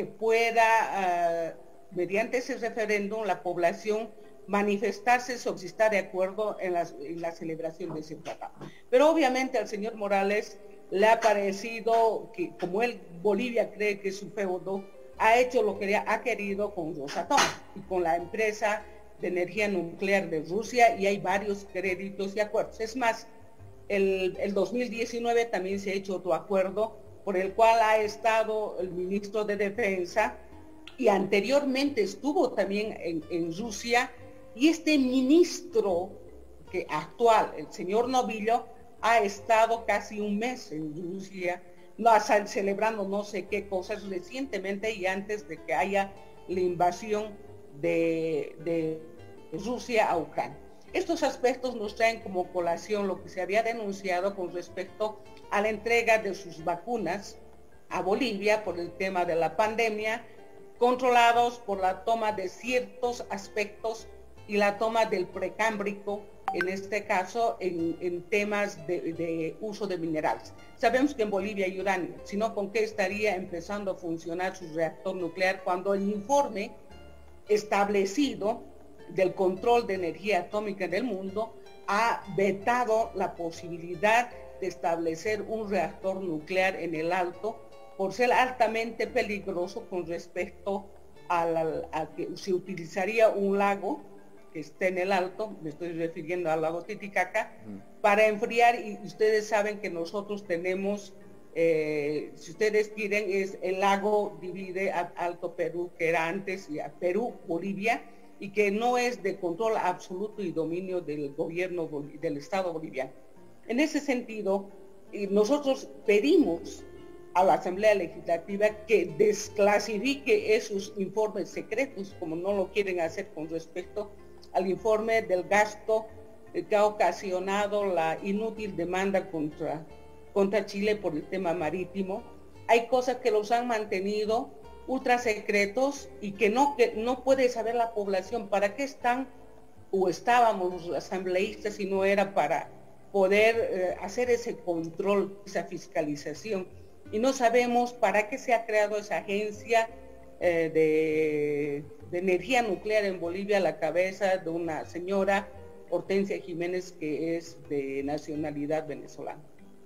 pueda, uh, mediante ese referéndum, la población manifestarse sobre si está de acuerdo en la, en la celebración de ese tratado. Pero obviamente al señor Morales le ha parecido que, como él, Bolivia cree que es su feudo, ha hecho lo que ha querido con Rosatom y con la empresa de energía nuclear de Rusia, y hay varios créditos y acuerdos. Es más, el, el dos mil diecinueve también se ha hecho otro acuerdo por el cual ha estado el ministro de Defensa y anteriormente estuvo también en, en Rusia, y este ministro que actual, el señor Novillo, ha estado casi un mes en Rusia, no, celebrando no sé qué cosas recientemente y antes de que haya la invasión de, de Rusia a Ucrania. Estos aspectos nos traen como colación lo que se había denunciado con respecto a la entrega de sus vacunas a Bolivia por el tema de la pandemia, controlados por la toma de ciertos aspectos y la toma del precámbrico, en este caso en, en temas de, de uso de minerales. Sabemos que en Bolivia hay uranio, sino con qué estaría empezando a funcionar su reactor nuclear cuando el informe establecido del control de energía atómica del mundo ha vetado la posibilidad de establecer un reactor nuclear en el Alto por ser altamente peligroso con respecto a, la, a que se utilizaría un lago que esté en el Alto, me estoy refiriendo al lago Titicaca, mm. para enfriar, y ustedes saben que nosotros tenemos eh, si ustedes quieren, es el lago divide a Alto Perú, que era antes, y a Perú, Bolivia, y que no es de control absoluto y dominio del gobierno del Estado boliviano. En ese sentido, nosotros pedimos a la Asamblea Legislativa que desclasifique esos informes secretos, como no lo quieren hacer con respecto al informe del gasto que ha ocasionado la inútil demanda contra, contra Chile por el tema marítimo. Hay cosas que los han mantenido ultra secretos y que no, que no puede saber la población para qué están o estábamos los asambleístas si no era para poder eh, hacer ese control, esa fiscalización. Y no sabemos para qué se ha creado esa agencia eh, de, de energía nuclear en Bolivia a la cabeza de una señora, Hortensia Jiménez, que es de nacionalidad venezolana.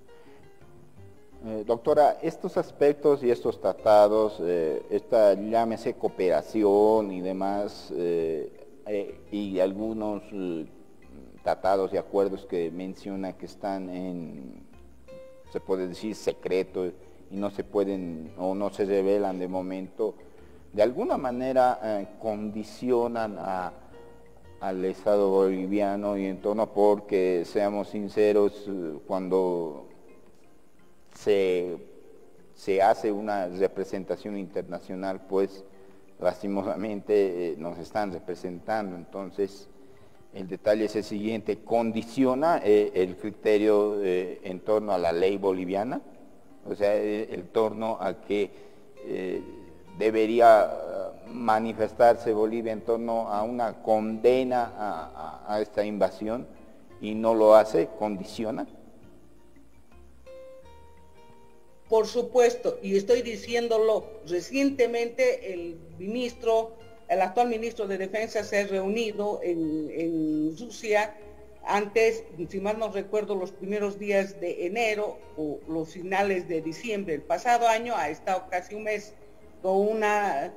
Eh, doctora, estos aspectos y estos tratados, eh, esta llámese cooperación y demás, eh, eh, y algunos eh, tratados y acuerdos que menciona que están en, se puede decir, secreto y no se pueden o no se revelan de momento, de alguna manera eh, condicionan a, al Estado boliviano y en torno, porque seamos sinceros, cuando se, se hace una representación internacional, pues lastimosamente eh, nos están representando. Entonces el detalle es el siguiente: condiciona eh, el criterio eh, en torno a la ley boliviana, o sea, eh, en torno a que eh, debería manifestarse Bolivia en torno a una condena a, a, a esta invasión, y no lo hace, condiciona. Por supuesto, y estoy diciéndolo, recientemente el ministro, el actual ministro de Defensa se ha reunido en, en Rusia, antes, si mal no recuerdo, los primeros días de enero o los finales de diciembre del pasado año, ha estado casi un mes con una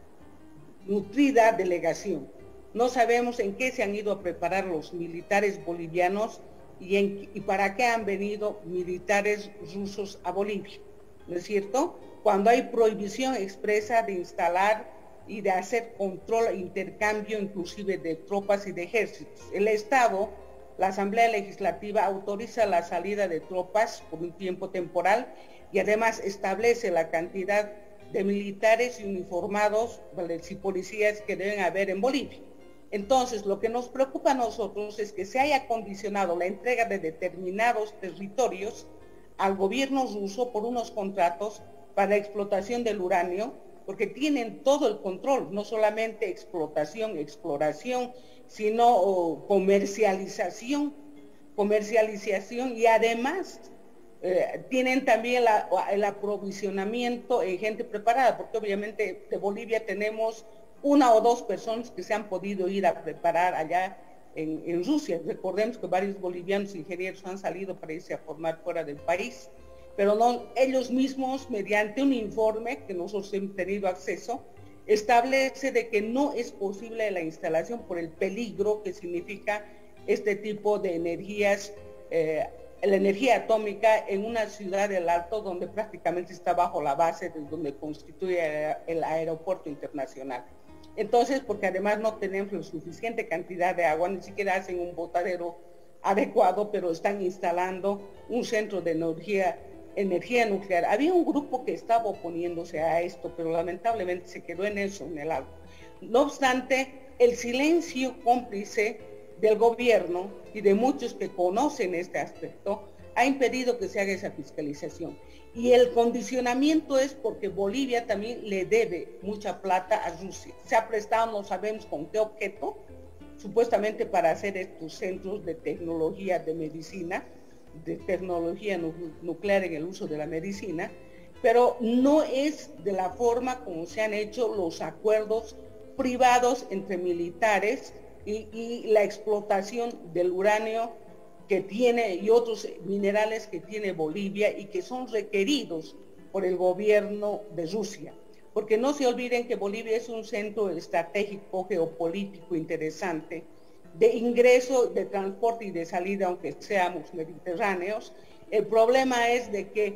nutrida delegación. No sabemos en qué se han ido a preparar los militares bolivianos y, en, y para qué han venido militares rusos a Bolivia, ¿no es cierto? Cuando hay prohibición expresa de instalar y de hacer control e intercambio inclusive de tropas y de ejércitos. El Estado, la Asamblea Legislativa, autoriza la salida de tropas por un tiempo temporal y además establece la cantidad de militares y uniformados y policías que deben haber en Bolivia. Entonces, lo que nos preocupa a nosotros es que se haya condicionado la entrega de determinados territorios al gobierno ruso por unos contratos para explotación del uranio, porque tienen todo el control, no solamente explotación, exploración, sino oh, comercialización, comercialización y además eh, tienen también la, el aprovisionamiento en gente preparada, porque obviamente de Bolivia tenemos una o dos personas que se han podido ir a preparar allá en, en Rusia. Recordemos que varios bolivianos ingenieros han salido para irse a formar fuera del país, pero no, ellos mismos, mediante un informe que nosotros hemos tenido acceso, establece de que no es posible la instalación por el peligro que significa este tipo de energías, eh, la energía atómica en una ciudad del Alto donde prácticamente está bajo la base de donde constituye el aeropuerto internacional. Entonces, porque además no tenemos la suficiente cantidad de agua, ni siquiera hacen un botadero adecuado, pero están instalando un centro de energía energía nuclear. Había un grupo que estaba oponiéndose a esto, pero lamentablemente se quedó en eso, en el algo. No obstante, el silencio cómplice del gobierno y de muchos que conocen este aspecto ha impedido que se haga esa fiscalización. Y el condicionamiento es porque Bolivia también le debe mucha plata a Rusia. Se ha prestado, no sabemos con qué objeto, supuestamente para hacer estos centros de tecnología de medicina, de tecnología nuclear en el uso de la medicina, pero no es de la forma como se han hecho los acuerdos privados entre militares y, y la explotación del uranio que tiene y otros minerales que tiene Bolivia y que son requeridos por el gobierno de Rusia. Porque no se olviden que Bolivia es un centro estratégico, geopolítico interesante, de ingreso, de transporte y de salida, aunque seamos mediterráneos. El problema es de que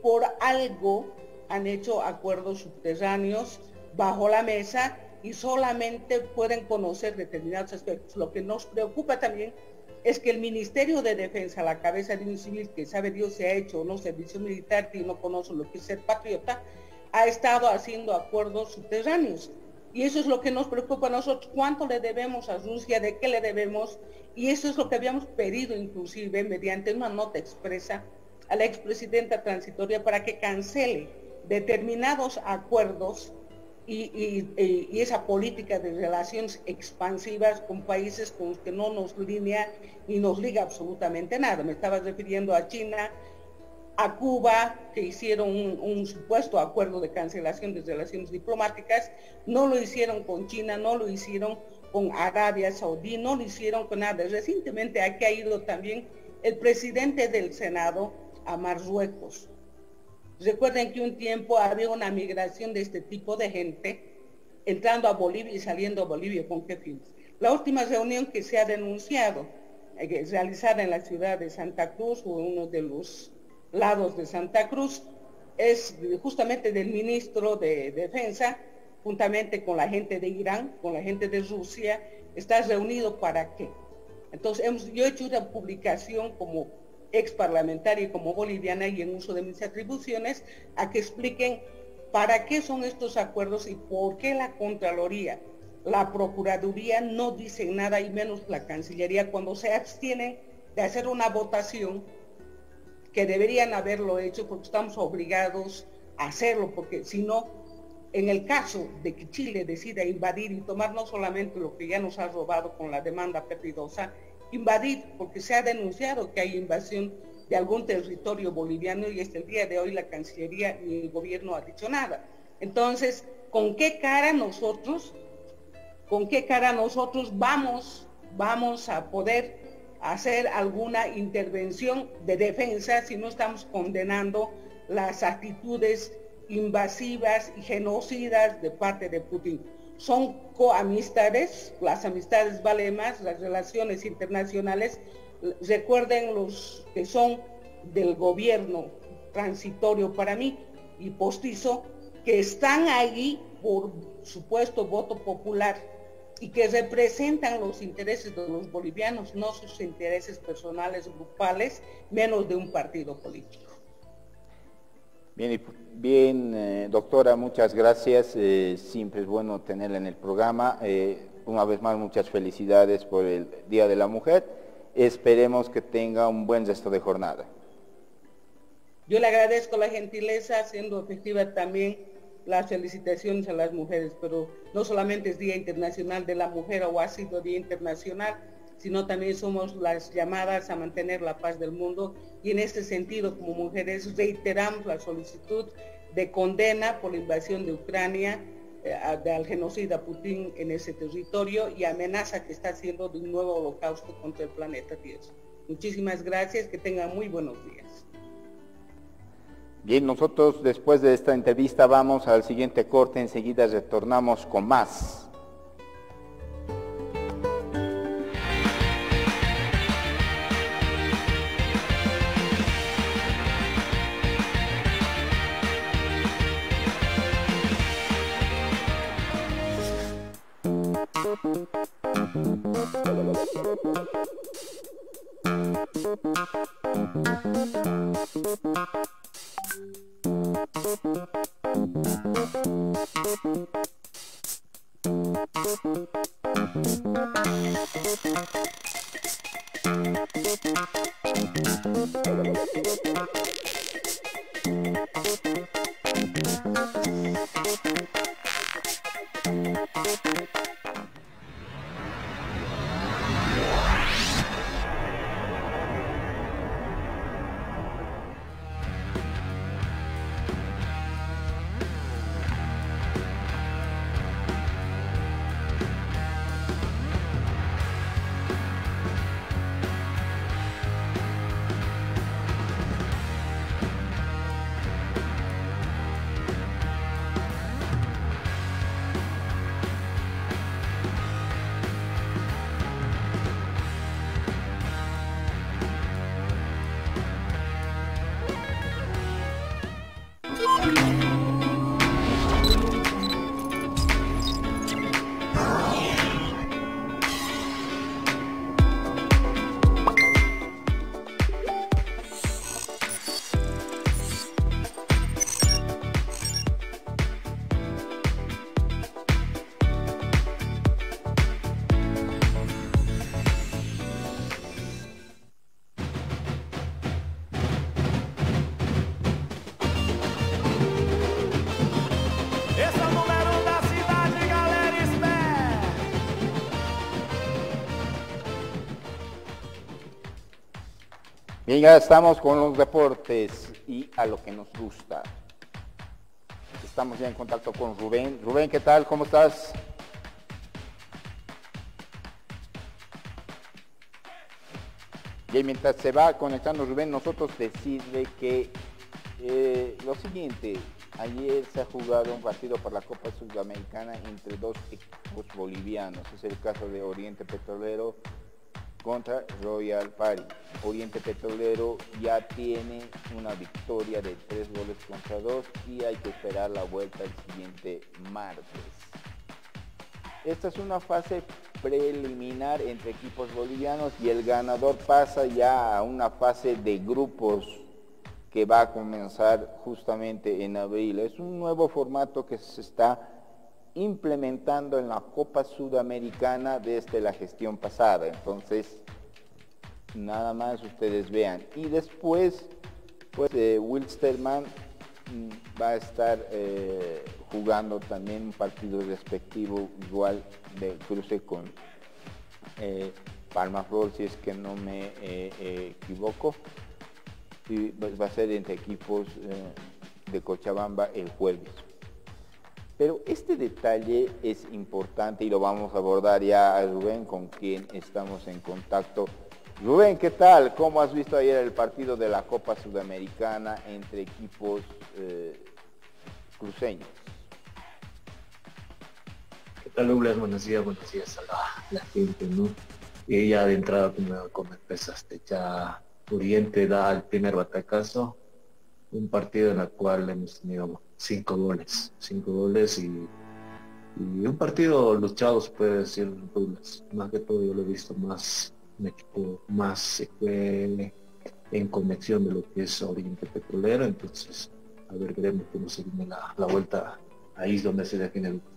por algo han hecho acuerdos subterráneos bajo la mesa y solamente pueden conocer determinados aspectos. Lo que nos preocupa también es que el Ministerio de Defensa, a la cabeza de un civil que sabe Dios si ha hecho o no servicio militar y no conoce lo que es ser patriota, ha estado haciendo acuerdos subterráneos. Y eso es lo que nos preocupa a nosotros. ¿Cuánto le debemos a Rusia? ¿De qué le debemos? Y eso es lo que habíamos pedido inclusive mediante una nota expresa a la expresidenta transitoria para que cancele determinados acuerdos y, y, y esa política de relaciones expansivas con países con los que no nos linea ni nos liga absolutamente nada. Me estaba refiriendo a China, a Cuba, que hicieron un, un supuesto acuerdo de cancelación de relaciones diplomáticas, no lo hicieron con China, no lo hicieron con Arabia Saudí, no lo hicieron con nada. Recientemente aquí ha ido también el presidente del Senado a Marruecos. Recuerden que un tiempo había una migración de este tipo de gente entrando a Bolivia y saliendo a Bolivia. ¿Con qué fines? La última reunión que se ha denunciado, eh, realizada en la ciudad de Santa Cruz, o uno de los lados de Santa Cruz, es justamente del ministro de Defensa, juntamente con la gente de Irán, con la gente de Rusia, está reunido para qué. Entonces, hemos, yo he hecho una publicación como ex parlamentaria y como boliviana y en uso de mis atribuciones, a que expliquen para qué son estos acuerdos y por qué la Contraloría, la Procuraduría no dicen nada y menos la Cancillería cuando se abstienen de hacer una votación que deberían haberlo hecho porque estamos obligados a hacerlo, porque si no, en el caso de que Chile decida invadir y tomar no solamente lo que ya nos ha robado con la demanda perdidosa, invadir, porque se ha denunciado que hay invasión de algún territorio boliviano y hasta el día de hoy la Cancillería ni el gobierno ha dicho nada. Entonces, ¿con qué cara nosotros, con qué cara nosotros vamos, vamos a poder hacer alguna intervención de defensa si no estamos condenando las actitudes invasivas y genocidas de parte de Putin? Son coamistades, las amistades valen más, las relaciones internacionales. Recuerden los que son del gobierno transitorio para mí y postizo, que están ahí por supuesto voto popular y que representan los intereses de los bolivianos, no sus intereses personales, grupales, menos de un partido político. Bien, bien eh, doctora, muchas gracias. Eh, siempre es bueno tenerla en el programa. Eh, una vez más, muchas felicidades por el Día de la Mujer. Esperemos que tenga un buen resto de jornada. Yo le agradezco la gentileza, haciendo efectiva también las felicitaciones a las mujeres, pero no solamente es Día Internacional de la Mujer o ha sido Día Internacional, sino también somos las llamadas a mantener la paz del mundo y en este sentido como mujeres reiteramos la solicitud de condena por la invasión de Ucrania, eh, al genocida Putin en ese territorio y amenaza que está haciendo de un nuevo holocausto contra el planeta Tierra. Muchísimas gracias, que tengan muy buenos días. Bien, nosotros después de esta entrevista vamos al siguiente corte, enseguida retornamos con más. Bien, ya estamos con los deportes y a lo que nos gusta. Estamos ya en contacto con Rubén. Rubén, ¿qué tal? ¿Cómo estás? Y mientras se va conectando Rubén, nosotros decirle que eh, lo siguiente, ayer se ha jugado un partido por la Copa Sudamericana entre dos equipos bolivianos. Es el caso de Oriente Petrolero contra Royal Party. Oriente Petrolero ya tiene una victoria de tres goles contra dos y hay que esperar la vuelta el siguiente martes. Esta es una fase preliminar entre equipos bolivianos y el ganador pasa ya a una fase de grupos que va a comenzar justamente en abril. Es un nuevo formato que se está implementando en la Copa Sudamericana desde la gestión pasada. Entonces, nada más ustedes vean. Y después, pues, eh, Wilstermann va a estar eh, jugando también un partido respectivo igual de cruce con eh, Palmaflor, si es que no me eh, eh, equivoco, y va a ser entre equipos eh, de Cochabamba el jueves. Pero este detalle es importante y lo vamos a abordar ya a Rubén, con quien estamos en contacto. Rubén, ¿qué tal? ¿Cómo has visto ayer el partido de la Copa Sudamericana entre equipos eh, cruceños? ¿Qué tal, Douglas? Buenos días, buenos días a la, la gente, ¿no? Y ya de entrada, como, como empezaste, ya Oriente da el primer batacazo, un partido en el cual hemos tenido cinco goles, cinco goles y, y un partido luchado, se puede decir, Douglas. Más que todo yo lo he visto más un equipo más eh, en conexión de lo que es Oriente Petrolero. Entonces, a ver, veremos cómo se viene la, la vuelta, ahí es donde se define el.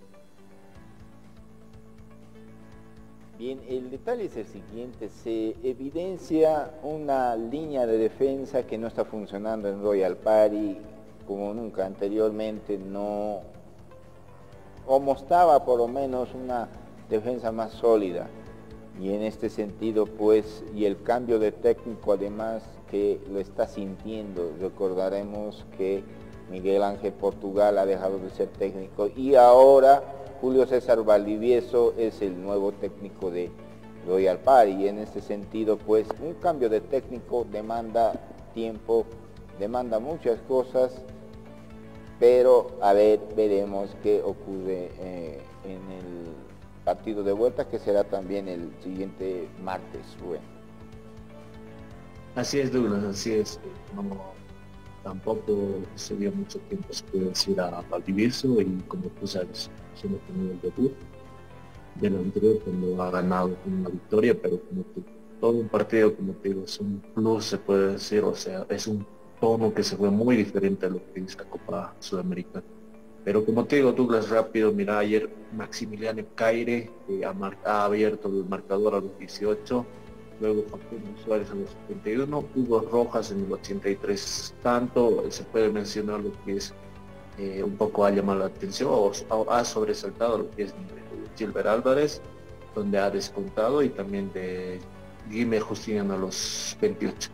Bien, el detalle es el siguiente, se evidencia una línea de defensa que no está funcionando en Royal Party como nunca anteriormente, no, o mostraba por lo menos una defensa más sólida. Y en este sentido, pues, y el cambio de técnico además que lo está sintiendo, recordaremos que Miguel Ángel Portugal ha dejado de ser técnico y ahora Julio César Valdivieso es el nuevo técnico de Royal Party. Y en este sentido, pues, un cambio de técnico demanda tiempo, demanda muchas cosas, pero a ver, veremos qué ocurre eh, en el partido de vuelta, que será también el siguiente martes. Bueno. Así es, Douglas, así es. No, tampoco se dio mucho tiempo, se puede decir, a Valdivieso, y como tú sabes, hemos tenido el debut del anterior cuando ha ganado una victoria, pero como tú, todo un partido, como te digo, es un plus, se puede decir, o sea, es un tono que se fue muy diferente a lo que es la Copa Sudamericana. Pero como te digo, Douglas, rápido, mira, ayer Maximiliano Caire eh, ha, ha abierto el marcador a los dieciocho, luego Facundo Suárez a los setenta y uno, Hugo Rojas en el ochenta y tres, tanto se puede mencionar lo que es eh, un poco ha llamado la atención, o, o ha sobresaltado lo que es Gilbert Álvarez, donde ha descontado, y también de Guilherme Justiniano a los veintiocho.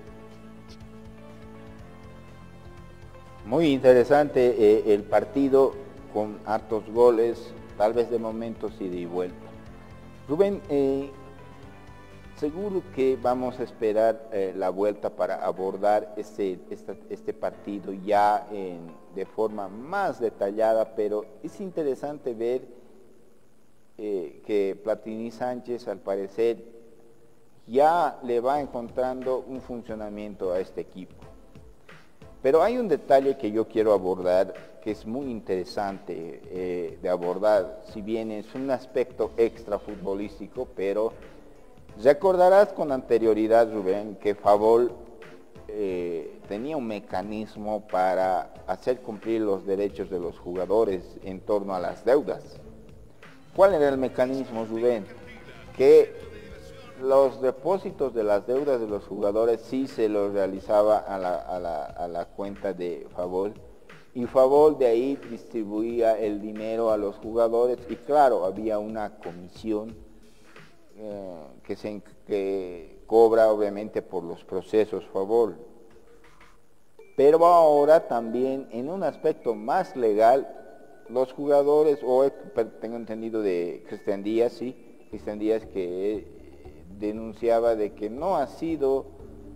Muy interesante eh, el partido, con hartos goles, tal vez de momentos ida y vuelta. Rubén, eh, seguro que vamos a esperar eh, la vuelta para abordar este, este, este partido ya en, de forma más detallada, pero es interesante ver eh, que Platini Sánchez, al parecer, ya le va encontrando un funcionamiento a este equipo. Pero hay un detalle que yo quiero abordar, que es muy interesante eh, de abordar, si bien es un aspecto extra futbolístico, pero recordarás con anterioridad, Rubén, que Favol eh, tenía un mecanismo para hacer cumplir los derechos de los jugadores en torno a las deudas. ¿Cuál era el mecanismo, Rubén? Que los depósitos de las deudas de los jugadores sí se los realizaba a la, a la, a la cuenta de Favol, y Favol de ahí distribuía el dinero a los jugadores, y claro, había una comisión eh, que, se, que cobra obviamente por los procesos favor. Pero ahora también en un aspecto más legal, los jugadores, o tengo entendido de Cristian Díaz, sí, Cristian Díaz que denunciaba de que no ha sido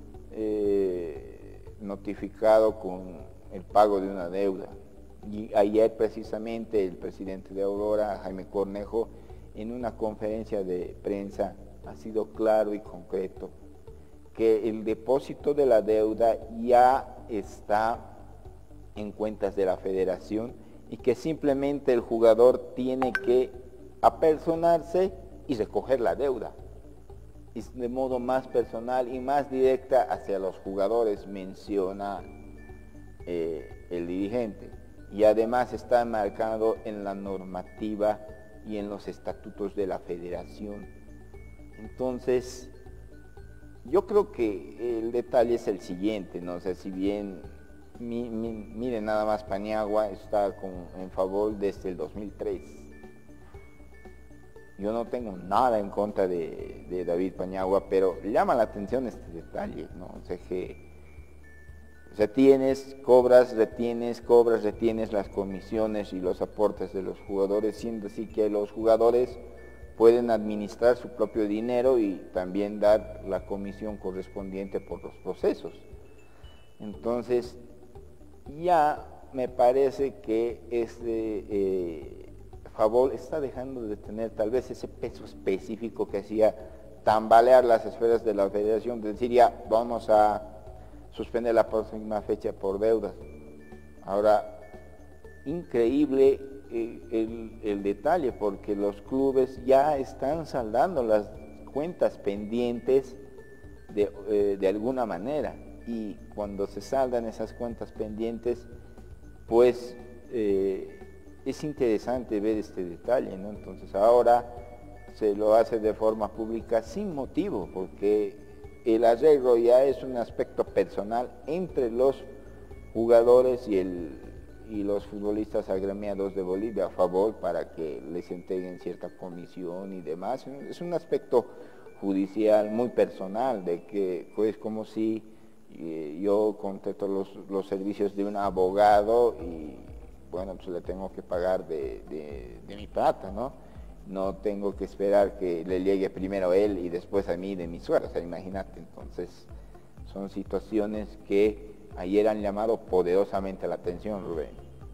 eh, notificado con el pago de una deuda. Y ayer precisamente el presidente de Aurora, Jaime Cornejo, en una conferencia de prensa ha sido claro y concreto que el depósito de la deuda ya está en cuentas de la federación y que simplemente el jugador tiene que apersonarse y recoger la deuda. Y de modo más personal y más directa hacia los jugadores, menciona eh, el dirigente. Y además está marcado en la normativa y en los estatutos de la federación. Entonces, yo creo que el detalle es el siguiente, no sé, si bien, mi, mi, miren nada más, Paniagua está con, en favor desde el dos mil tres. Yo no tengo nada en contra de, de David Paniagua, pero llama la atención este detalle, ¿no? O sea que retienes, cobras, retienes, cobras, retienes las comisiones y los aportes de los jugadores, siendo así que los jugadores pueden administrar su propio dinero y también dar la comisión correspondiente por los procesos. Entonces, ya me parece que este eh, favor está dejando de tener tal vez ese peso específico que hacía tambalear las esferas de la federación, de decir ya vamos a suspender la próxima fecha por deudas. Ahora, increíble eh, el, el detalle, porque los clubes ya están saldando las cuentas pendientes de, eh, de alguna manera, y cuando se saldan esas cuentas pendientes, pues eh, es interesante ver este detalle, ¿no? Entonces ahora se lo hace de forma pública sin motivo, porque el arreglo ya es un aspecto personal entre los jugadores y, el, y los futbolistas agremiados de Bolivia a favor para que les entreguen cierta comisión y demás. Es un aspecto judicial muy personal, de que pues como si eh, yo contrato los, los servicios de un abogado y bueno, pues le tengo que pagar de, de, de mi plata, ¿no? No tengo que esperar que le llegue primero a él y después a mí de mi sueldo, o sea, imagínate. Entonces, son situaciones que ayer han llamado poderosamente la atención, Rubén.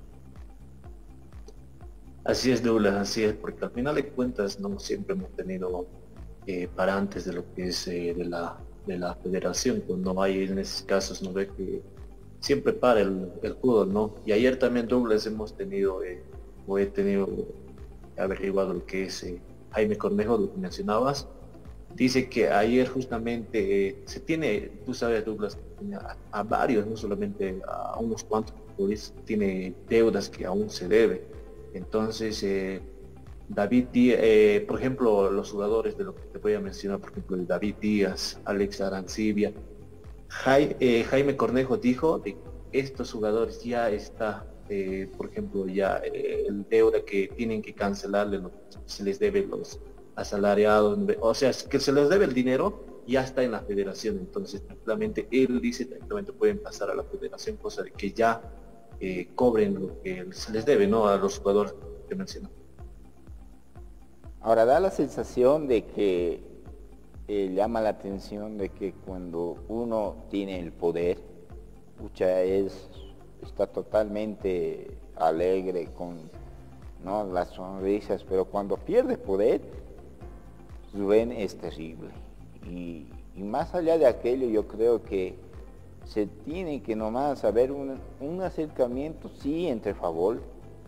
Así es, Douglas, así es, porque al final de cuentas no siempre hemos tenido eh, parantes de lo que es eh, de, la, de la federación, cuando hay en esos casos, no ve que siempre para el, el fútbol, ¿no? Y ayer también, Douglas, hemos tenido, eh, o he tenido averiguado lo que es eh, Jaime Cornejo, lo que mencionabas. Dice que ayer justamente eh, se tiene, tú sabes, Douglas, a, a varios, no solamente a unos cuantos jugadores, tiene deudas que aún se debe. Entonces, eh, David Díaz, eh, por ejemplo, los jugadores de lo que te voy a mencionar, por ejemplo, el David Díaz, Alex Arancibia, Jaime, eh, Jaime Cornejo dijo de que estos jugadores ya está, eh, por ejemplo, ya eh, el deuda que tienen que cancelarle, lo que se les debe los asalariados, o sea, que se les debe el dinero, ya está en la federación. Entonces, tranquilamente, él dice, tranquilamente pueden pasar a la federación, cosa de que ya eh, cobren lo que se les debe, ¿no? A los jugadores que mencionó. Ahora, da la sensación de que eh, llama la atención de que cuando uno tiene el poder, pucha, es, está totalmente alegre con, ¿no?, las sonrisas, pero cuando pierde poder, Rubén, es terrible. Y, y más allá de aquello, yo creo que se tiene que nomás haber un, un acercamiento, sí, entre favor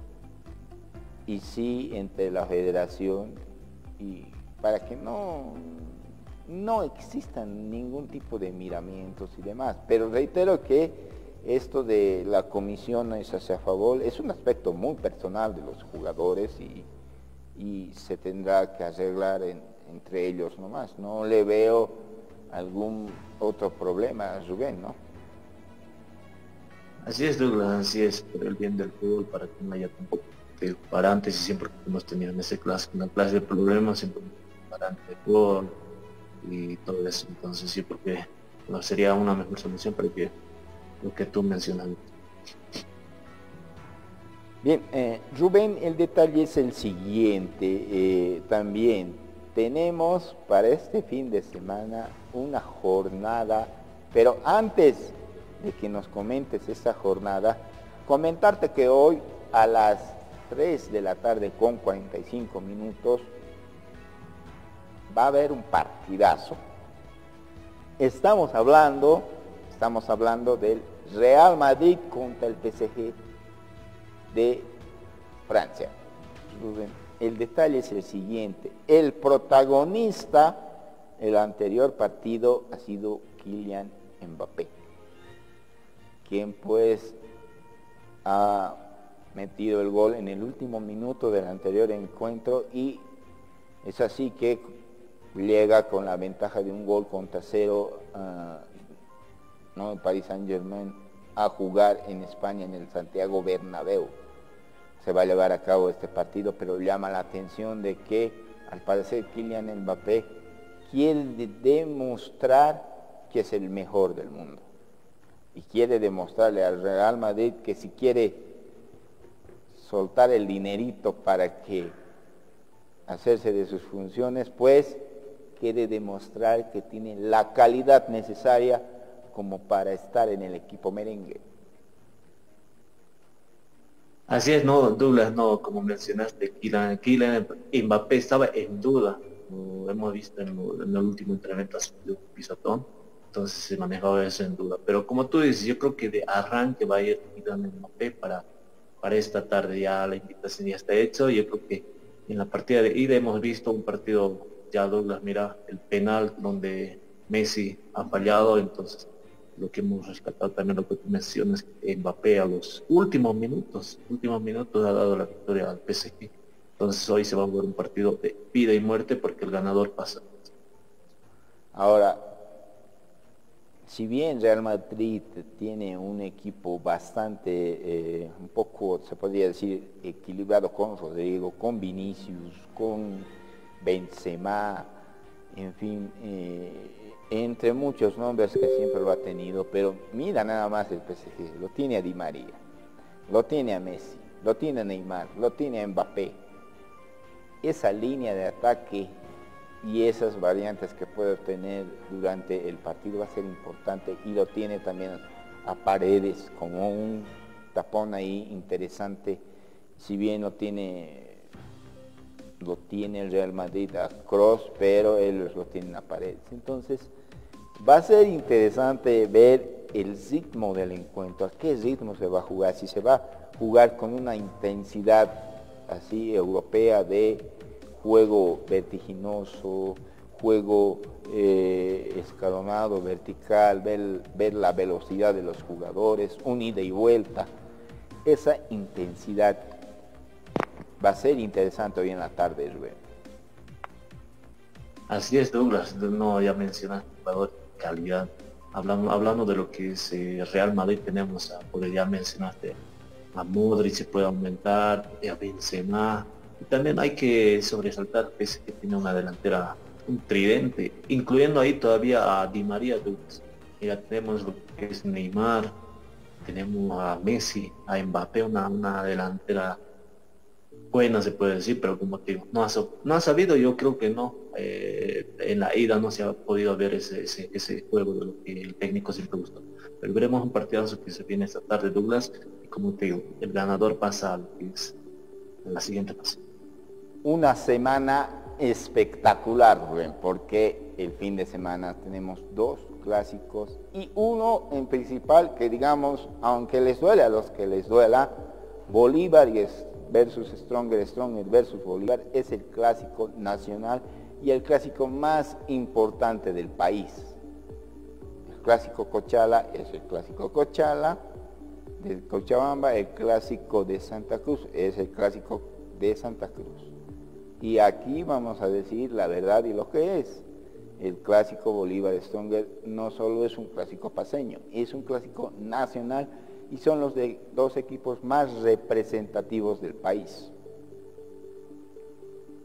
y sí entre la federación, y para que no, no existan ningún tipo de miramientos y demás. Pero reitero que esto de la comisión es hacia favor, es un aspecto muy personal de los jugadores y, y se tendrá que arreglar en, entre ellos nomás. No le veo algún otro problema, Rubén, ¿no? Así es, Douglas, así es, por el bien del fútbol, para que no haya tampoco de parantes, y siempre que hemos tenido en ese clase, una clase de problemas, siempre parante de fútbol, y todo eso. Entonces yo creo que no, sería una mejor solución para que lo que tú mencionas. Bien, eh, Rubén, el detalle es el siguiente, eh, también tenemos para este fin de semana una jornada, pero antes de que nos comentes esa jornada, comentarte que hoy a las tres de la tarde con cuarenta y cinco minutos va a haber un partidazo. Estamos hablando, estamos hablando del Real Madrid contra el P S G de Francia. El detalle es el siguiente, el protagonista el anterior partido ha sido Kylian Mbappé, quien pues ha metido el gol en el último minuto del anterior encuentro, y es así que llega con la ventaja de un gol contra cero uh, ¿no? el Paris Saint-Germain a jugar en España en el Santiago Bernabéu. Se va a llevar a cabo este partido, pero llama la atención de que al parecer Kylian Mbappé quiere demostrar que es el mejor del mundo y quiere demostrarle al Real Madrid que si quiere soltar el dinerito para que hacerse de sus funciones, pues quiere demostrar que tiene la calidad necesaria como para estar en el equipo merengue. Así es, no, Douglas, no, como mencionaste, Kylian, Kylian Mbappé estaba en duda, lo hemos visto en, lo, en el último entrenamiento de un pisotón, entonces se manejaba eso en duda, pero como tú dices, yo creo que de arranque va a ir Kylian Mbappé para, para esta tarde, ya la invitación ya está hecha. Yo creo que en la partida de ida hemos visto un partido, ya Douglas, mira, el penal donde Messi ha fallado, entonces lo que hemos rescatado también lo que tú mencionas, Mbappé a los últimos minutos, últimos minutos ha dado la victoria al P S G. Entonces hoy se va a jugar un partido de vida y muerte porque el ganador pasa. Ahora, si bien Real Madrid tiene un equipo bastante, eh, un poco, se podría decir, equilibrado con Rodrigo, con Vinicius, con Benzema, en fin, eh, entre muchos nombres que siempre lo ha tenido, pero mira nada más el P S G, lo tiene a Di María, lo tiene a Messi, lo tiene a Neymar, lo tiene a Mbappé. Esa línea de ataque y esas variantes que puede obtener durante el partido va a ser importante, y lo tiene también a Paredes como un tapón ahí interesante. Si bien no tiene lo tiene el Real Madrid a Kroos, pero ellos lo tienen a Paredes. Entonces va a ser interesante ver el ritmo del encuentro, a qué ritmo se va a jugar, si se va a jugar con una intensidad así europea de juego vertiginoso, juego eh, escalonado, vertical, ver, ver la velocidad de los jugadores, un ida y vuelta. Esa intensidad va a ser interesante hoy en la tarde, Rubén. Así es, Douglas, no, ya mencionaste jugador de calidad. Hablando, hablando de lo que es eh, Real Madrid, tenemos a, porque ya mencionaste a Modric, se puede aumentar, a Benzema, y también hay que sobresaltar que tiene una delantera, un tridente, incluyendo ahí todavía a Di María, Douglas. Ya tenemos lo que es Neymar, tenemos a Messi, a Mbappé, una, una delantera buena, se puede decir, pero como te digo, no ha, no ha sabido, yo creo que no, eh, en la ida no se ha podido ver ese, ese, ese juego de lo que el técnico siempre gustó. Pero veremos un partidazo que se viene esta tarde, Douglas, y como te digo, el ganador pasa a lo que es en la siguiente fase. Una semana espectacular, Rubén, porque el fin de semana tenemos dos clásicos y uno en principal que, digamos, aunque les duele a los que les duela, Bolívar versus Stronger, Stronger versus Bolívar es el clásico nacional y el clásico más importante del país. El clásico Cochala es el clásico Cochala de Cochabamba, el clásico de Santa Cruz es el clásico de Santa Cruz. Y aquí vamos a decir la verdad y lo que es. El clásico Bolívar Stronger no solo es un clásico paseño, es un clásico nacional y son los de dos equipos más representativos del país.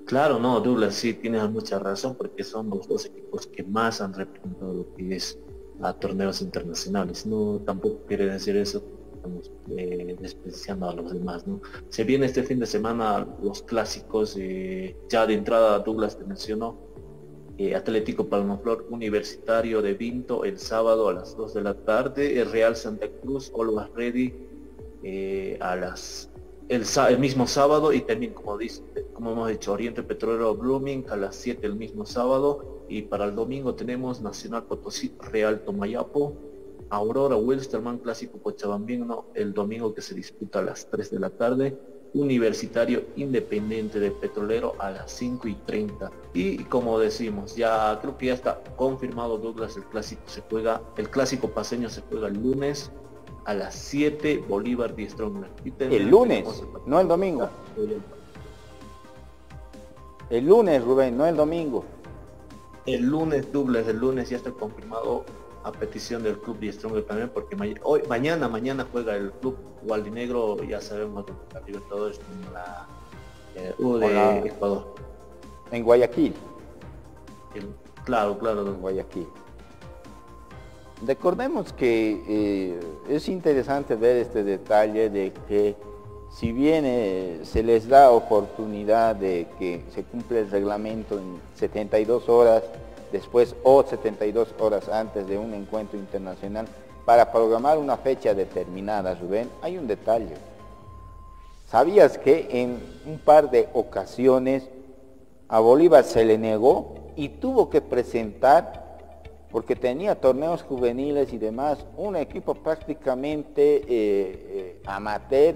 Claro, no, Douglas, sí, tienes mucha razón, porque son los dos equipos que más han representado lo que es a torneos internacionales. No, tampoco quiere decir eso, estamos eh, despreciando a los demás, ¿no? Se viene este fin de semana los clásicos, eh, ya de entrada Douglas te mencionó, eh, Atlético Palmaflor Universitario de Vinto el sábado a las dos de la tarde, el Real Santa Cruz, Always Ready eh, a las El, el mismo sábado, y también como dice, como hemos dicho, Oriente Petrolero Blooming a las siete el mismo sábado, y para el domingo tenemos Nacional Potosí Real Tomayapo, Aurora Wilstermann Clásico Cochabambino el domingo, que se disputa a las tres de la tarde, Universitario Independiente de Petrolero a las cinco y treinta, y como decimos, ya creo que ya está confirmado, Douglas, el clásico se juega, el clásico paseño se juega el lunes a las siete, Bolívar Die Stronger. El lunes, no el domingo. El lunes, Rubén, no el domingo. El lunes, Douglas, el lunes ya está confirmado a petición del club Die Stronger también, porque ma hoy, mañana, mañana juega el club Gualdinegro, ya sabemos, la Libertadores con la eh, U de la, Ecuador. En Guayaquil. El, claro, claro. En Guayaquil. Recordemos que eh, es interesante ver este detalle de que si bien eh, se les da oportunidad de que se cumple el reglamento en setenta y dos horas después o setenta y dos horas antes de un encuentro internacional para programar una fecha determinada, Rubén, hay un detalle. ¿Sabías que en un par de ocasiones a Bolívar se le negó y tuvo que presentar, porque tenía torneos juveniles y demás, un equipo prácticamente eh, eh, amateur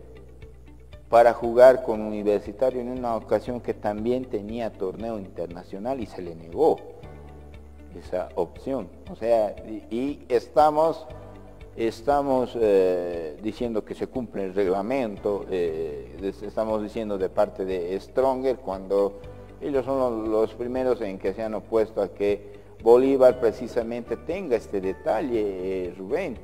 para jugar con Universitario en una ocasión que también tenía torneo internacional, y se le negó esa opción? O sea, y, y estamos, estamos eh, diciendo que se cumple el reglamento, eh, estamos diciendo de parte de Stronger, cuando ellos son los, los primeros en que se han opuesto a que Bolívar precisamente tenga este detalle, eh, Rubén,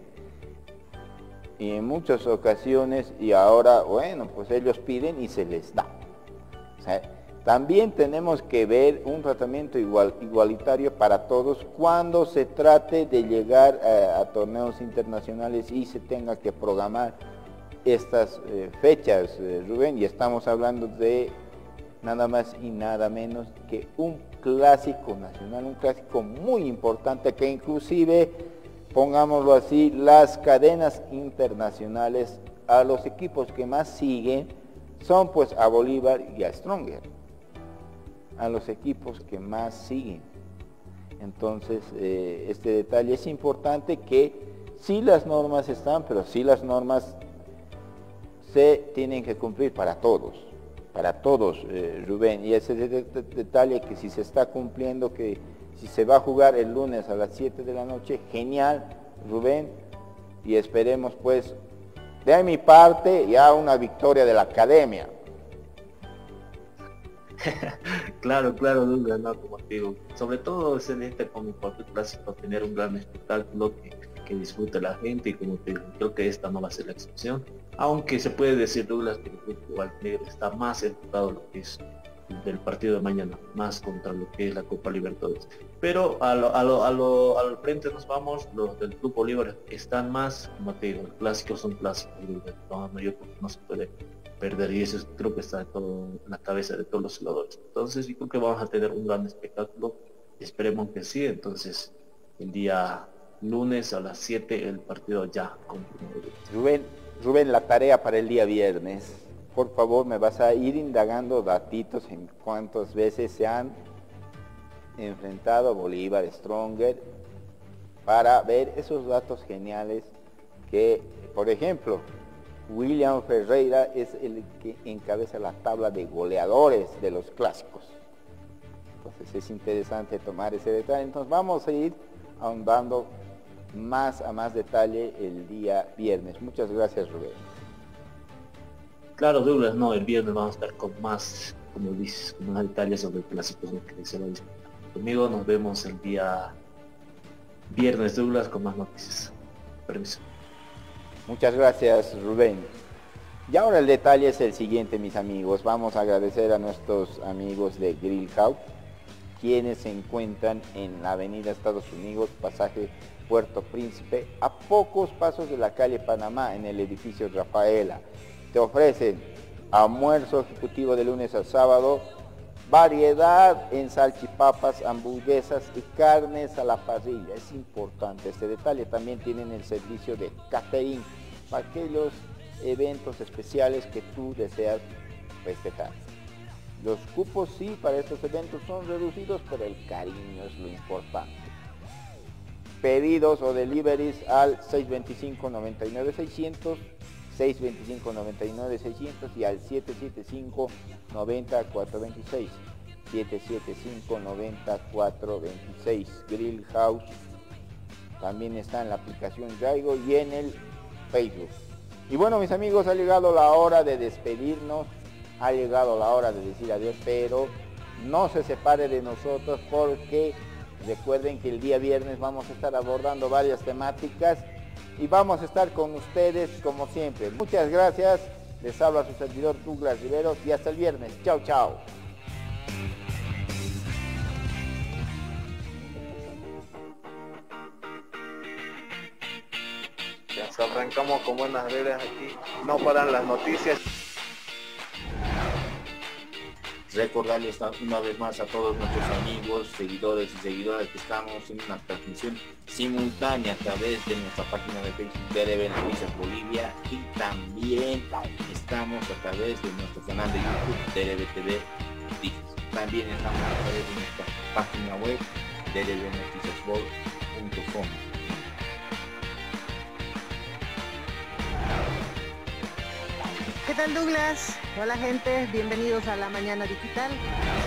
y en muchas ocasiones, y ahora, bueno, pues ellos piden y se les da. O sea, también tenemos que ver un tratamiento igual, igualitario para todos cuando se trate de llegar a, a torneos internacionales y se tenga que programar estas eh, fechas, eh, Rubén, y estamos hablando de nada más y nada menos que un clásico nacional, un clásico muy importante que inclusive, pongámoslo así, las cadenas internacionales a los equipos que más siguen son pues a Bolívar y a Stronger, a los equipos que más siguen. Entonces eh, este detalle es importante, que sí las normas están, pero sí las normas se tienen que cumplir para todos. Para todos, eh, Rubén, y ese de, de, de, detalle que si se está cumpliendo, que si se va a jugar el lunes a las siete de la noche, genial, Rubén, y esperemos pues, de mi parte, ya una victoria de la academia. Claro, claro, Douglas, no, como te digo, sobre todo es en este, como cualquier clásico, tener un gran espectáculo que, que disfrute la gente, y como te digo, creo que esta no va a ser la excepción. Aunque se puede decir, Douglas, que el grupo Gualdinegro está más enfocado en lo que es del partido de mañana, más contra lo que es la Copa Libertadores. Pero a lo, a lo, a lo, al frente nos vamos, los del Club Bolívar están más, como te digo, clásicos son clásicos, no, no, yo creo que no se puede perder, y eso creo que está todo en la cabeza de todos los jugadores. Entonces yo creo que vamos a tener un gran espectáculo, esperemos que sí. Entonces el día lunes a las siete el partido ya confirmado. Rubén, Rubén, la tarea para el día viernes, por favor me vas a ir indagando datitos en cuántas veces se han enfrentado a Bolívar, Stronger, para ver esos datos geniales que, por ejemplo, William Ferreira es el que encabeza la tabla de goleadores de los clásicos. Entonces es interesante tomar ese detalle. Entonces vamos a ir ahondando más a más detalle el día viernes. Muchas gracias, Rubén. Claro, Douglas, no, el viernes vamos a estar con más, como dices, con más detalles sobre el clásico que se va a disputar. Conmigo nos vemos el día viernes, Douglas, con más noticias. Permiso. Muchas gracias, Rubén. Y ahora el detalle es el siguiente, mis amigos. Vamos a agradecer a nuestros amigos de Grill House, quienes se encuentran en la avenida Estados Unidos, pasaje Puerto Príncipe, a pocos pasos de la calle Panamá, en el edificio Rafaela. Te ofrecen almuerzo ejecutivo de lunes a sábado, variedad en salchipapas, hamburguesas y carnes a la parrilla. Es importante este detalle. También tienen el servicio de catering para aquellos eventos especiales que tú deseas respetar. Los cupos sí para estos eventos son reducidos, pero el cariño es lo importante. Pedidos o deliveries al seis dos cinco, nueve nueve seis cero cero, seis dos cinco, nueve nueve seis cero cero y al siete siete cinco, nueve cero cuatro dos seis, siete siete cinco, nueve cero cuatro dos seis. Grill House también está en la aplicación Yaigo y en el Facebook. Y bueno, mis amigos, ha llegado la hora de despedirnos, ha llegado la hora de decir adiós, pero no se separe de nosotros porque recuerden que el día viernes vamos a estar abordando varias temáticas y vamos a estar con ustedes como siempre. Muchas gracias, les habla su servidor Douglas Riveros y hasta el viernes. Chao, chao. Ya arrancamos con buenas reglas aquí, no paran las noticias. Recordarles una vez más a todos nuestros amigos, seguidores y seguidoras que estamos en una transmisión simultánea a través de nuestra página de Facebook D L B Noticias Bolivia y también estamos a través de nuestro canal de YouTube D L B T V Noticias. También estamos a través de nuestra página web D L B Noticias World punto com. ¿Qué tal, Douglas? Hola gente, bienvenidos a La Mañana Digital.